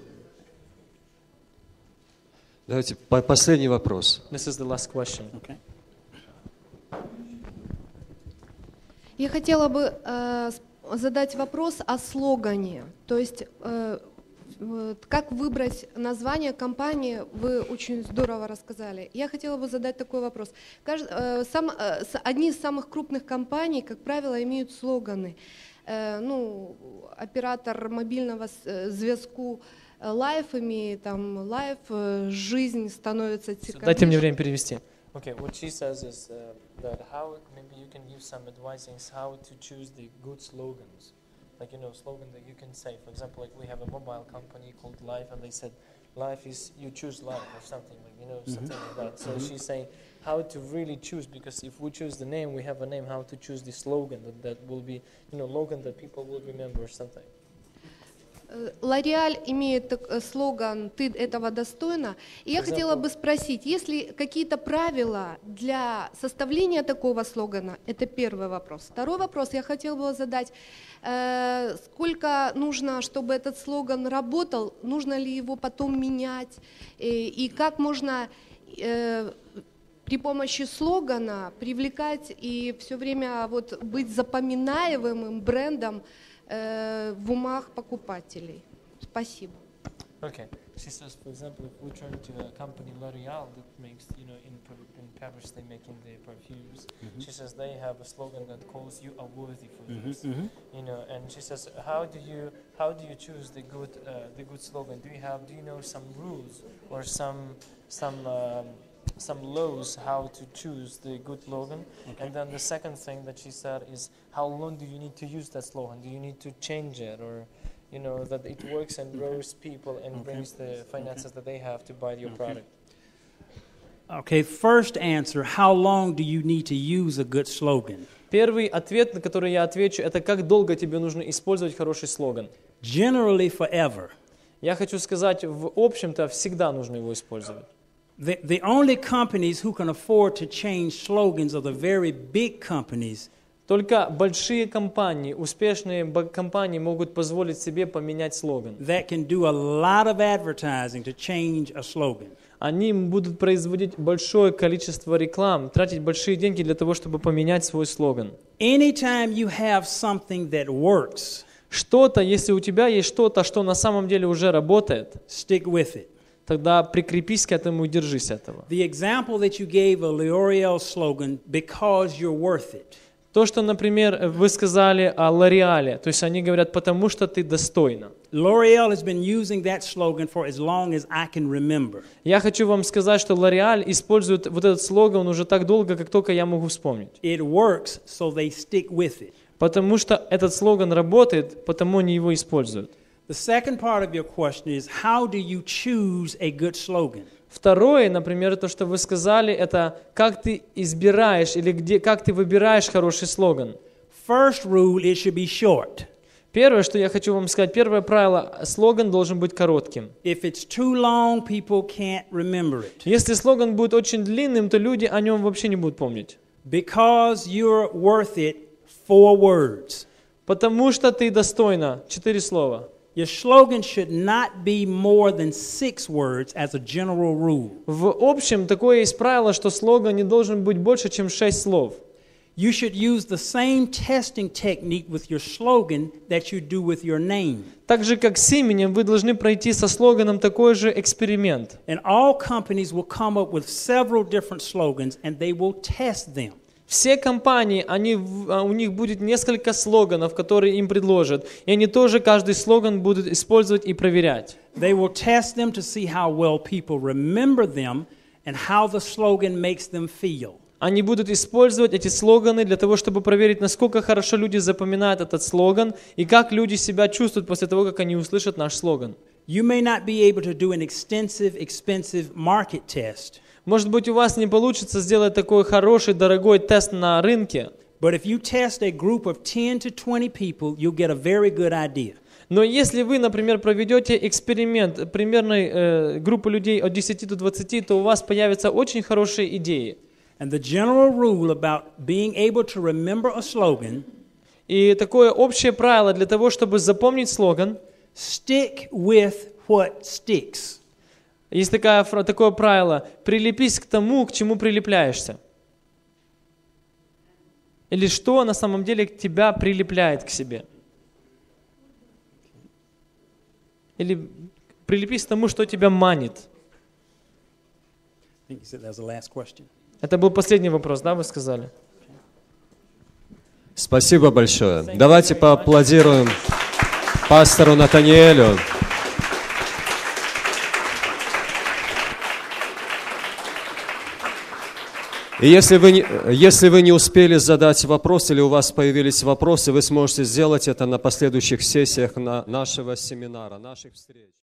Давайте последний вопрос. This is the last question. Okay. Я хотела бы задать вопрос о слогане. То есть, как выбрать название компании, вы очень здорово рассказали. Я хотела бы задать такой вопрос. Одни из самых крупных компаний, как правило, имеют слоганы. Оператор мобильного зв'язку Life имеет, там, Life, жизнь становится цикадиш. Дайте мне время перевести. Okay, what she says is that how maybe you can give some advice on how to choose the good slogans, like slogan that you can say. For example, like we have a mobile company called Life, and they said, "Life is you choose life" or something like something like that. So she's saying how to really choose, because if we choose the name, we have a name. How to choose the slogan that will be logan that people will remember or something. L'Oréal имеет слоган «Ты этого достойна». И я хотела бы спросить, есть ли какие-то правила для составления такого слогана? Это первый вопрос. Второй вопрос я хотела бы задать. Сколько нужно, чтобы этот слоган работал? Нужно ли его потом менять? И как можно при помощи слогана привлекать и все время вот быть запоминаемым брендом в умах покупателей? Спасибо. Okay. She says, for example, if we turn to a company L'Oreal that makes, in Paris they make in the perfumes. She says they have a slogan that calls you are worthy for this. And she says, how do you choose the good slogan? Do you know some rules or some laws how to choose the good slogan? Okay. And then the second thing that she said is, how long do you need to use that slogan? Do you need to change it, or that it works and grows people and brings the finances that they have to buy your product? Okay, first answer, how long do you need to use a good slogan? Первый ответ, на который я отвечу, это как долго тебе нужно использовать хороший слоган. Generally forever. Я хочу сказать, в общем-то, всегда нужно его использовать. The only companies who can afford to change slogans are the very big companies. Только большие компании, успешные компании могут позволить себе поменять слоган. That can do a lot of advertising to change a slogan. Они будут производить большое количество реклам, тратить большие деньги для того, чтобы поменять свой слоган. Anytime you have something that works, что-то, если у тебя есть что-то, что на самом деле уже работает, stick with it. Тогда прикрепись к этому и держись этого. The example that you gave a L'Oreal slogan, because you're worth it. То, что, например, вы сказали о L'Oreal, то есть они говорят, потому что ты достойна. L'Oreal has been using that slogan for as long as I can remember. Я хочу вам сказать, что L'Oreal использует вот этот слоган уже так долго, как только я могу вспомнить. It works, so they stick with it. Потому что этот слоган работает, потому они его используют. The second part of your question is, how do you choose a good slogan? Второе, например, то, что вы сказали, это как ты избираешь или как ты выбираешь хороший слоган. First rule, it should be short. Первое, что я хочу вам сказать, первое правило, слоган должен быть коротким. If it's too long, people can't remember it. Если слоган будет очень длинным, то люди о нем вообще не будут помнить. Because you're worth it, 4 words. Потому что ты достойна, 4 слова. Your slogan should not be more than 6 words as a general rule. В общем, такое есть правило, что слоган не должен быть больше, чем 6 слов. You should use the same testing technique with your slogan that you do with your name. Так же, как с именем, вы должны пройти со слоганом такой же эксперимент. And all companies will come up with several different slogans and they will test them. Все компании, у них будет несколько слоганов, которые им предложат, и они тоже каждый слоган будут использовать и проверять. They will test them to see how well people remember them and how the slogan makes them feel. Они будут использовать эти слоганы для того, чтобы проверить, насколько хорошо люди запоминают этот слоган и как люди себя чувствуют после того, как они услышат наш слоган. You may not be able to do an expensive market test. Может быть, у вас не получится сделать такой хороший, дорогой тест на рынке. But if you test a group of 10 to 20 people, you'll get a very good idea. Но если вы, например, проведете эксперимент примерной группы людей от 10 до 20, то у вас появятся очень хорошие идеи. And the general rule about being able to remember a slogan, и такое общее правило для того, чтобы запомнить слоган, stick with what sticks. Есть такое правило: прилепись к тому, к чему прилепляешься. Или что на самом деле тебя прилепляет к себе. Или прилепись к тому, что тебя манит. Это был последний вопрос, да, вы сказали? Спасибо большое. Давайте поаплодируем пастору Натаниэлю. И если вы не успели задать вопрос или у вас появились вопросы, вы сможете сделать это на последующих сессиях нашего семинара, наших встреч.